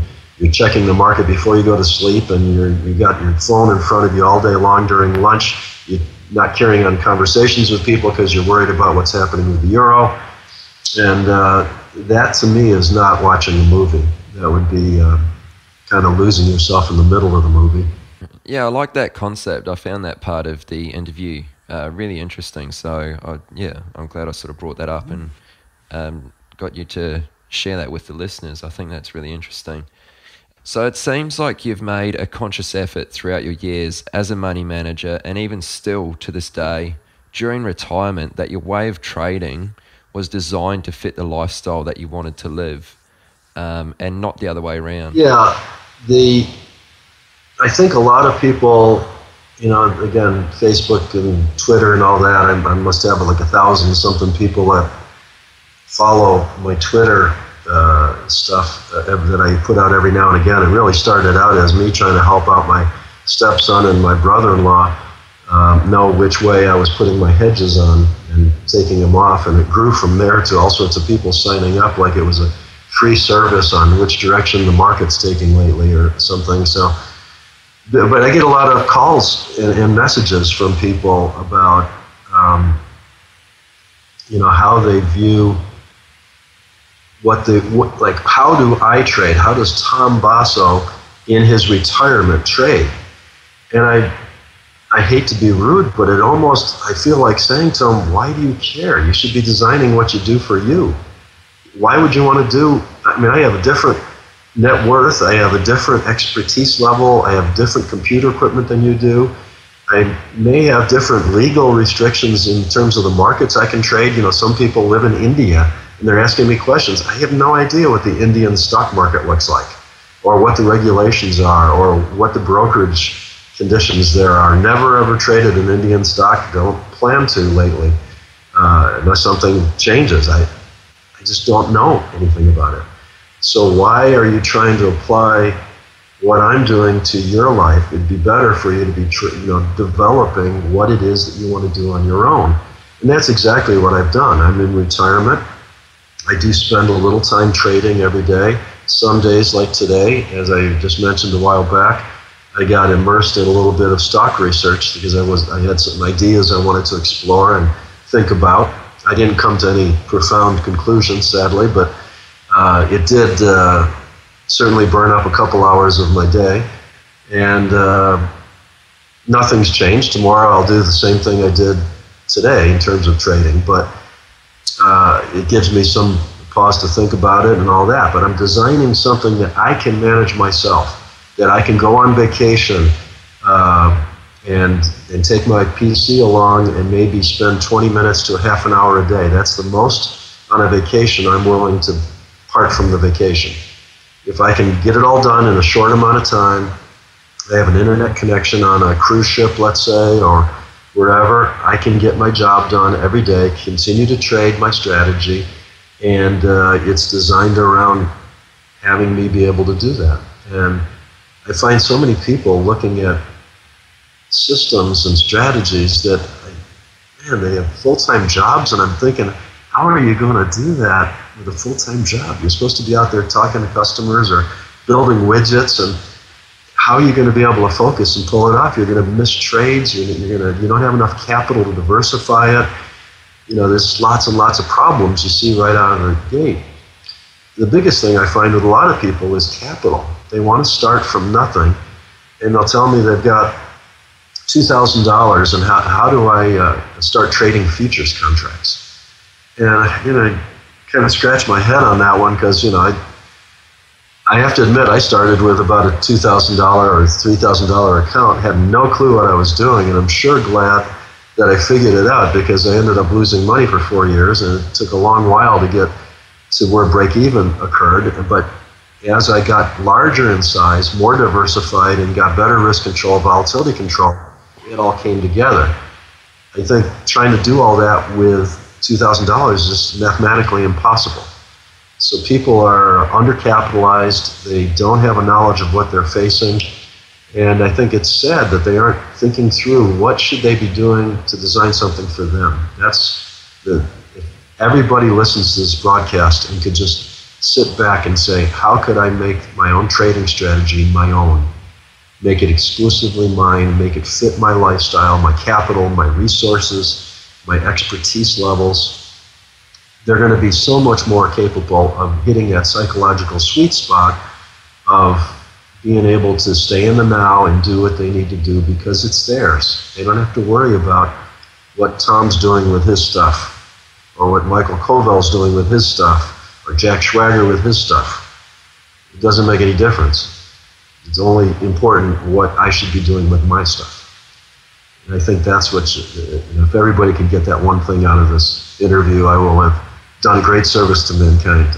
you're checking the market before you go to sleep, and you're, you got your phone in front of you all day long during lunch. You're not carrying on conversations with people because you're worried about what's happening with the euro. And uh, that, to me, is not watching a movie. That would be uh, kind of losing yourself in the middle of the movie. Yeah, I like that concept. I found that part of the interview uh, really interesting. So, I, yeah, I'm glad I sort of brought that up and um, got you to share that with the listeners. I think that's really interesting. So it seems like you've made a conscious effort throughout your years as a money manager, and even still to this day, during retirement, that your way of trading was designed to fit the lifestyle that you wanted to live, um, and not the other way around. Yeah, the I think a lot of people, you know, again, Facebook and Twitter and all that, I, I must have like a thousand something people that follow my Twitter uh, stuff that, that I put out every now and again. It really started out as me trying to help out my stepson and my brother-in-law um, know which way I was putting my hedges on and taking them off, and it grew from there to all sorts of people signing up like it was a free service on which direction the market's taking lately or something. So, but I get a lot of calls and, and messages from people about, um, you know, how they view what the, what, like, how do I trade? How does Tom Basso in his retirement trade? And I, I hate to be rude, but it almost, I feel like saying to them, why do you care? You should be designing what you do for you. Why would you want to do, I mean, I have a different net worth, I have a different expertise level, I have different computer equipment than you do. I may have different legal restrictions in terms of the markets I can trade. You know, some people live in India and they're asking me questions. I have no idea what the Indian stock market looks like, or what the regulations are, or what the brokerage conditions there are. Never ever traded an Indian stock, don't plan to lately, uh, unless something changes. I, I just don't know anything about it. So why are you trying to apply what I'm doing to your life? It'd be better for you to be, you know, developing what it is that you want to do on your own. And that's exactly what I've done. I'm in retirement. I do spend a little time trading every day. Some days, like today, as I just mentioned a while back, I got immersed in a little bit of stock research because I was I had some ideas I wanted to explore and think about. I didn't come to any profound conclusions, sadly, but uh, it did uh, certainly burn up a couple hours of my day. And uh, nothing's changed. Tomorrow I'll do the same thing I did today in terms of trading, but uh, it gives me some pause to think about it and all that. But I'm designing something that I can manage myself, that I can go on vacation uh, and and take my P C along and maybe spend twenty minutes to a half an hour a day. That's the most on a vacation I'm willing to part from the vacation. If I can get it all done in a short amount of time, I have an internet connection on a cruise ship, let's say, or wherever, I can get my job done every day, continue to trade my strategy, and uh, it's designed around having me be able to do that. And I find so many people looking at systems and strategies that, man, they have full-time jobs, and I'm thinking, how are you going to do that with a full-time job? You're supposed to be out there talking to customers or building widgets, and how are you going to be able to focus and pull it off? You're going to miss trades. You're, you're going to, you don't have enough capital to diversify it. You know, there's lots and lots of problems you see right out of the gate. The biggest thing I find with a lot of people is capital. They want to start from nothing, and they'll tell me they've got two thousand dollars, and how, how do I uh, start trading futures contracts? And I, you know, kind of scratch my head on that one, because, you know, I, I have to admit I started with about a two thousand dollars or three thousand dollars account, had no clue what I was doing, and I'm sure glad that I figured it out, because I ended up losing money for four years, and it took a long while to get to where break-even occurred. But as I got larger in size, more diversified, and got better risk control, volatility control, it all came together. I think trying to do all that with two thousand dollars is just mathematically impossible. So people are undercapitalized, they don't have a knowledge of what they're facing, and I think it's sad that they aren't thinking through what should they be doing to design something for them. That's the, if everybody listens to this broadcast and could just sit back and say, how could I make my own trading strategy my own? Make it exclusively mine, make it fit my lifestyle, my capital, my resources, my expertise levels. They're going to be so much more capable of hitting that psychological sweet spot of being able to stay in the now and do what they need to do because it's theirs. They don't have to worry about what Tom's doing with his stuff, or what Michael Koval's doing with his stuff, or Jack Schwager with his stuff. It doesn't make any difference. It's only important what I should be doing with my stuff. And I think that's what, you know, if everybody can get that one thing out of this interview, I will have done great service to mankind.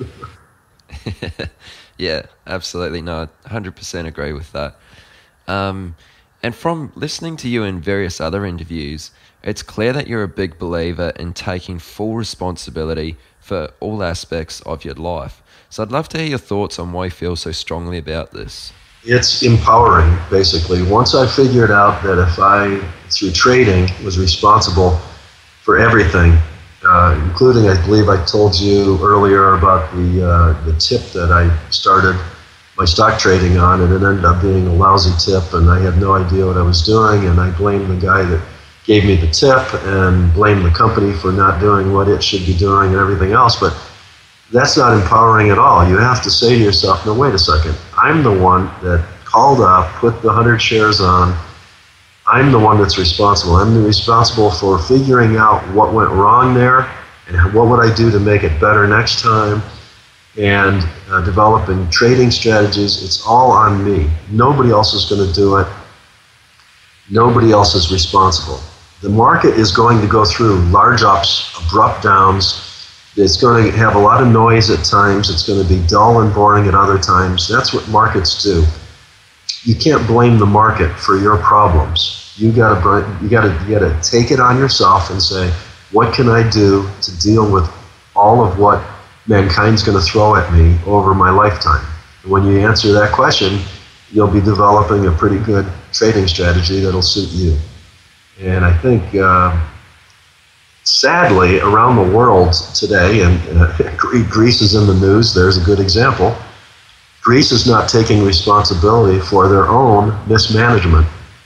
Yeah, absolutely. No, I one hundred percent agree with that. Um, and from listening to you in various other interviews, it's clear that you're a big believer in taking full responsibility for all aspects of your life. So I'd love to hear your thoughts on why you feel so strongly about this. It's empowering, basically. Once I figured out that if I, through trading, was responsible for everything, uh, including, I believe I told you earlier about the uh, the tip that I started my stock trading on, and it ended up being a lousy tip, and I had no idea what I was doing, and I blamed the guy that gave me the tip and blamed the company for not doing what it should be doing and everything else. But that's not empowering at all. You have to say to yourself, no, wait a second. I'm the one that called up, put the one hundred shares on. I'm the one that's responsible. I'm the responsible for figuring out what went wrong there and what would I do to make it better next time, and uh, developing trading strategies. It's all on me. Nobody else is going to do it. Nobody else is responsible. The market is going to go through large ups, abrupt downs. It's going to have a lot of noise at times. It's going to be dull and boring at other times. That's what markets do. You can't blame the market for your problems. You got to you got to you got to take it on yourself and say, what can I do to deal with all of what mankind's going to throw at me over my lifetime? And when you answer that question, you'll be developing a pretty good trading strategy that'll suit you. And I think, uh, sadly, around the world today, and uh, Greece is in the news, there's a good example. Greece is not taking responsibility for their own mismanagement.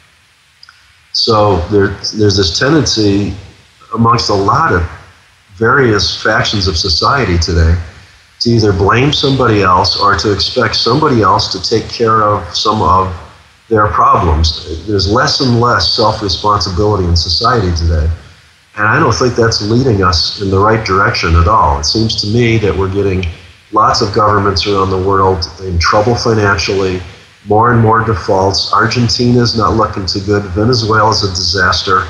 So there, there's this tendency amongst a lot of various factions of society today to either blame somebody else or to expect somebody else to take care of some of their problems. There's less and less self-responsibility in society today. And I don't think that's leading us in the right direction at all. It seems to me that we're getting lots of governments around the world in trouble financially, more and more defaults. Argentina's not looking too good. Venezuela's a disaster.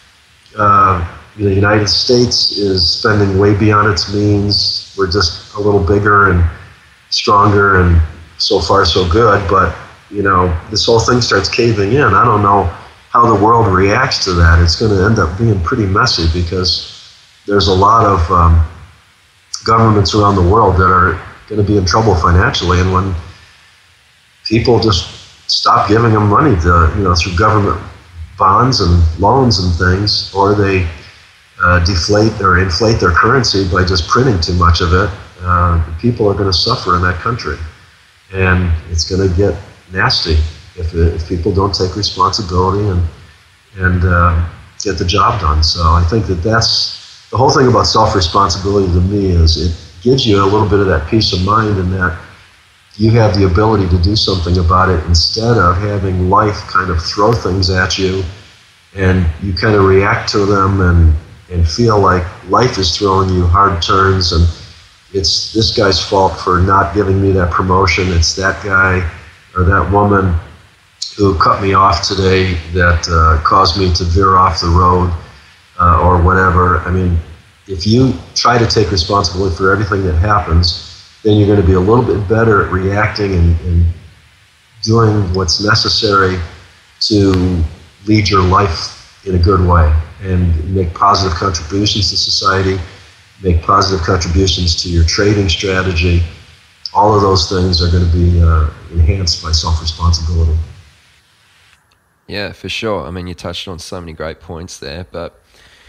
Uh, the United States is spending way beyond its means. We're just a little bigger and stronger, and so far so good. But, you know, this whole thing starts caving in. I don't know how the world reacts to that. It's going to end up being pretty messy because there's a lot of um, governments around the world that are going to be in trouble financially, and when people just stop giving them money to, you know, through government bonds and loans and things, or they uh, deflate or inflate their currency by just printing too much of it, uh, people are going to suffer in that country, and it's going to get nasty if, if people don't take responsibility and and uh, get the job done. So I think that that's the whole thing about self-responsibility to me, is it gives you a little bit of that peace of mind, and that you have the ability to do something about it instead of having life kind of throw things at you and you kind of react to them and, and feel like life is throwing you hard turns, and it's this guy's fault for not giving me that promotion. It's that guy or that woman who cut me off today that uh, caused me to veer off the road, uh, or whatever. I mean, if you try to take responsibility for everything that happens, then you're going to be a little bit better at reacting and, and doing what's necessary to lead your life in a good way and make positive contributions to society, make positive contributions to your trading strategy. All of those things are going to be uh, enhanced by self-responsibility. Yeah, for sure. I mean, you touched on so many great points there, but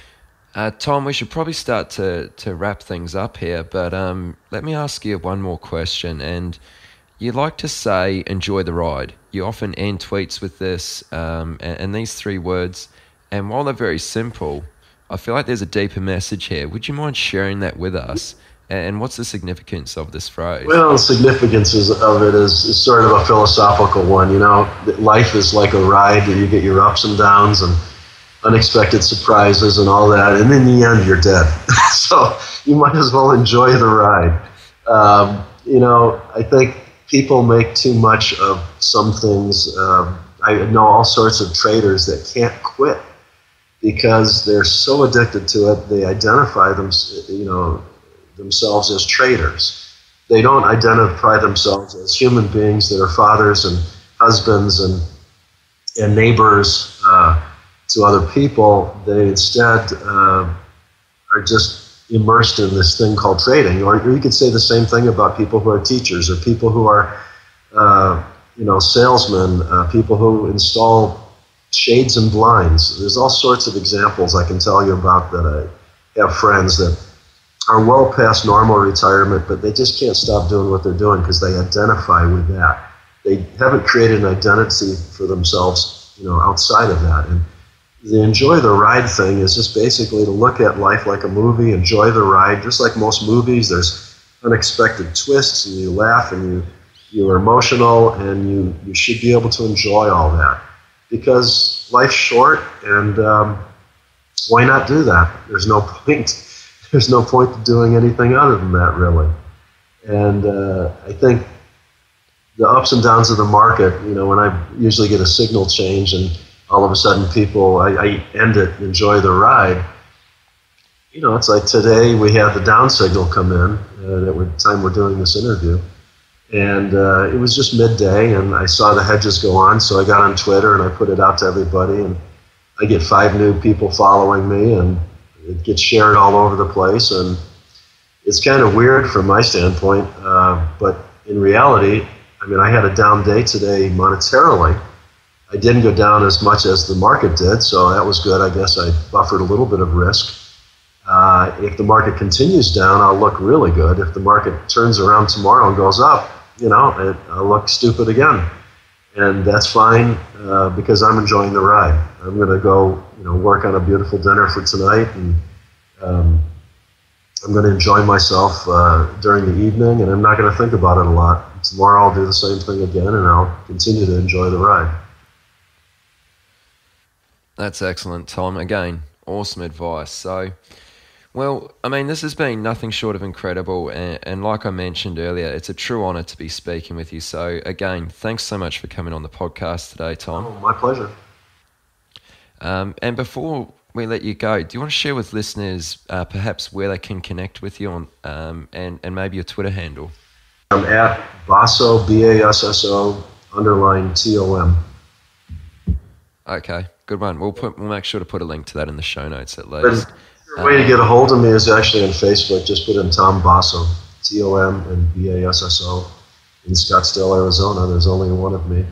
Uh, Tom, we should probably start to, to wrap things up here, but um, let me ask you one more question. And you like to say, enjoy the ride. You often end tweets with this um, and, and these three words. And while they're very simple, I feel like there's a deeper message here. Would you mind sharing that with us? And what's the significance of this phrase? Well, the significance is, of it is, is sort of a philosophical one. You know, life is like a ride. You get your ups and downs and unexpected surprises and all that, and in the end, you're dead. So you might as well enjoy the ride. Um, you know, I think people make too much of some things. Um, I know all sorts of traders that can't quit because they're so addicted to it. They identify them, you know, themselves as traders. They don't identify themselves as human beings that are fathers and husbands and and neighbors uh, to other people. They instead uh, are just immersed in this thing called trading. Or you could say the same thing about people who are teachers or people who are, uh, you know, salesmen, uh, people who install shades and blinds. There's all sorts of examples I can tell you about that I have friends that are well past normal retirement, but they just can't stop doing what they're doing because they identify with that. They haven't created an identity for themselves, you know, outside of that. And the enjoy the ride thing is just basically to look at life like a movie, enjoy the ride. Just like most movies, there's unexpected twists, and you laugh, and you you are emotional, and you, you should be able to enjoy all that. Because life's short, and um, why not do that? There's no point. There's no point to doing anything other than that, really. And uh, I think the ups and downs of the market, you know, when I usually get a signal change and all of a sudden people, I, I end it, enjoy the ride. You know, it's like today we had the down signal come in uh, at the time we're doing this interview. And uh, it was just midday, and I saw the hedges go on, so I got on Twitter and I put it out to everybody, and I get five new people following me, and it gets shared all over the place. And it's kind of weird from my standpoint, uh, but in reality, I mean, I had a down day today monetarily. I didn't go down as much as the market did, so that was good. I guess I buffered a little bit of risk. Uh, if the market continues down, I'll look really good. If the market turns around tomorrow and goes up, you know, it, I'll look stupid again. And that's fine uh, because I'm enjoying the ride. I'm going to go, you know, work on a beautiful dinner for tonight, and um, I'm going to enjoy myself uh, during the evening, and I'm not going to think about it a lot. Tomorrow I'll do the same thing again, and I'll continue to enjoy the ride. That's excellent, Tom. Again, awesome advice. So, well, I mean, this has been nothing short of incredible, and, and like I mentioned earlier, it's a true honour to be speaking with you. So, again, thanks so much for coming on the podcast today, Tom. Oh, my pleasure. Um, and before we let you go, do you want to share with listeners uh, perhaps where they can connect with you on, um, and, and maybe your Twitter handle? I'm at Basso, B A S S O, underline T O M. Okay, good one. We'll put we'll make sure to put a link to that in the show notes at least. The way to get a hold of me is actually on Facebook. Just put in Tom Basso, T O M and B A S S O, in Scottsdale, Arizona. There's only one of me.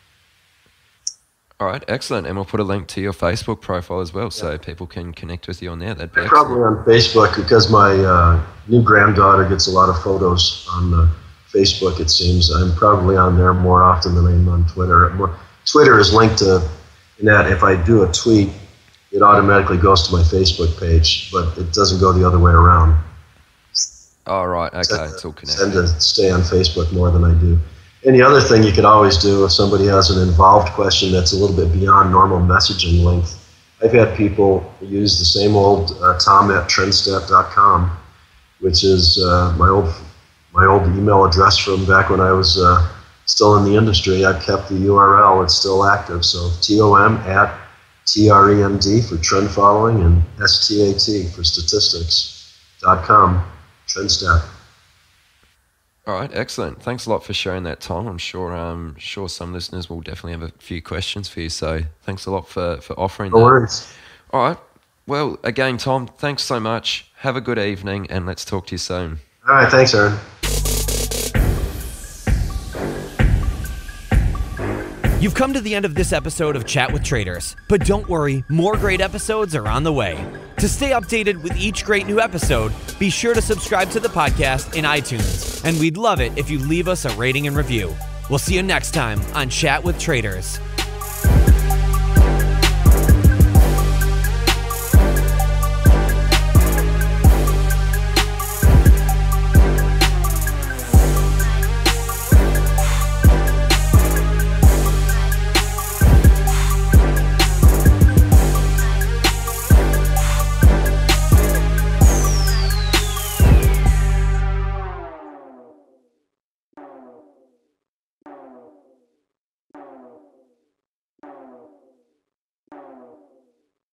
All right, excellent. And we'll put a link to your Facebook profile as well, so yeah, people can connect with you on there. That'd be I'm excellent. Probably on Facebook because my uh, new granddaughter gets a lot of photos on uh, Facebook, it seems. I'm probably on there more often than I am on Twitter. More, Twitter is linked to that. If I do a tweet, it automatically goes to my Facebook page, but it doesn't go the other way around. Oh, right. Okay, tend it's all to, connected. tend to stay on Facebook more than I do. And the other thing you could always do if somebody has an involved question that's a little bit beyond normal messaging length, I've had people use the same old uh, tom at trendstat dot com, which is uh, my old my old email address from back when I was uh, still in the industry. I've kept the U R L. It's still active. So T O M at T R E M D for trend following, and S T A T for statistics dot com, Trendstat. All right, excellent. Thanks a lot for sharing that, Tom. I'm sure um sure some listeners will definitely have a few questions for you, so thanks a lot for, for offering no that. No worries. All right. Well, again, Tom, thanks so much. Have a good evening, and let's talk to you soon. All right, thanks, Aaron. You've come to the end of this episode of Chat with Traders, but don't worry, more great episodes are on the way. To stay updated with each great new episode, be sure to subscribe to the podcast in iTunes, and we'd love it if you leave us a rating and review. We'll see you next time on Chat with Traders.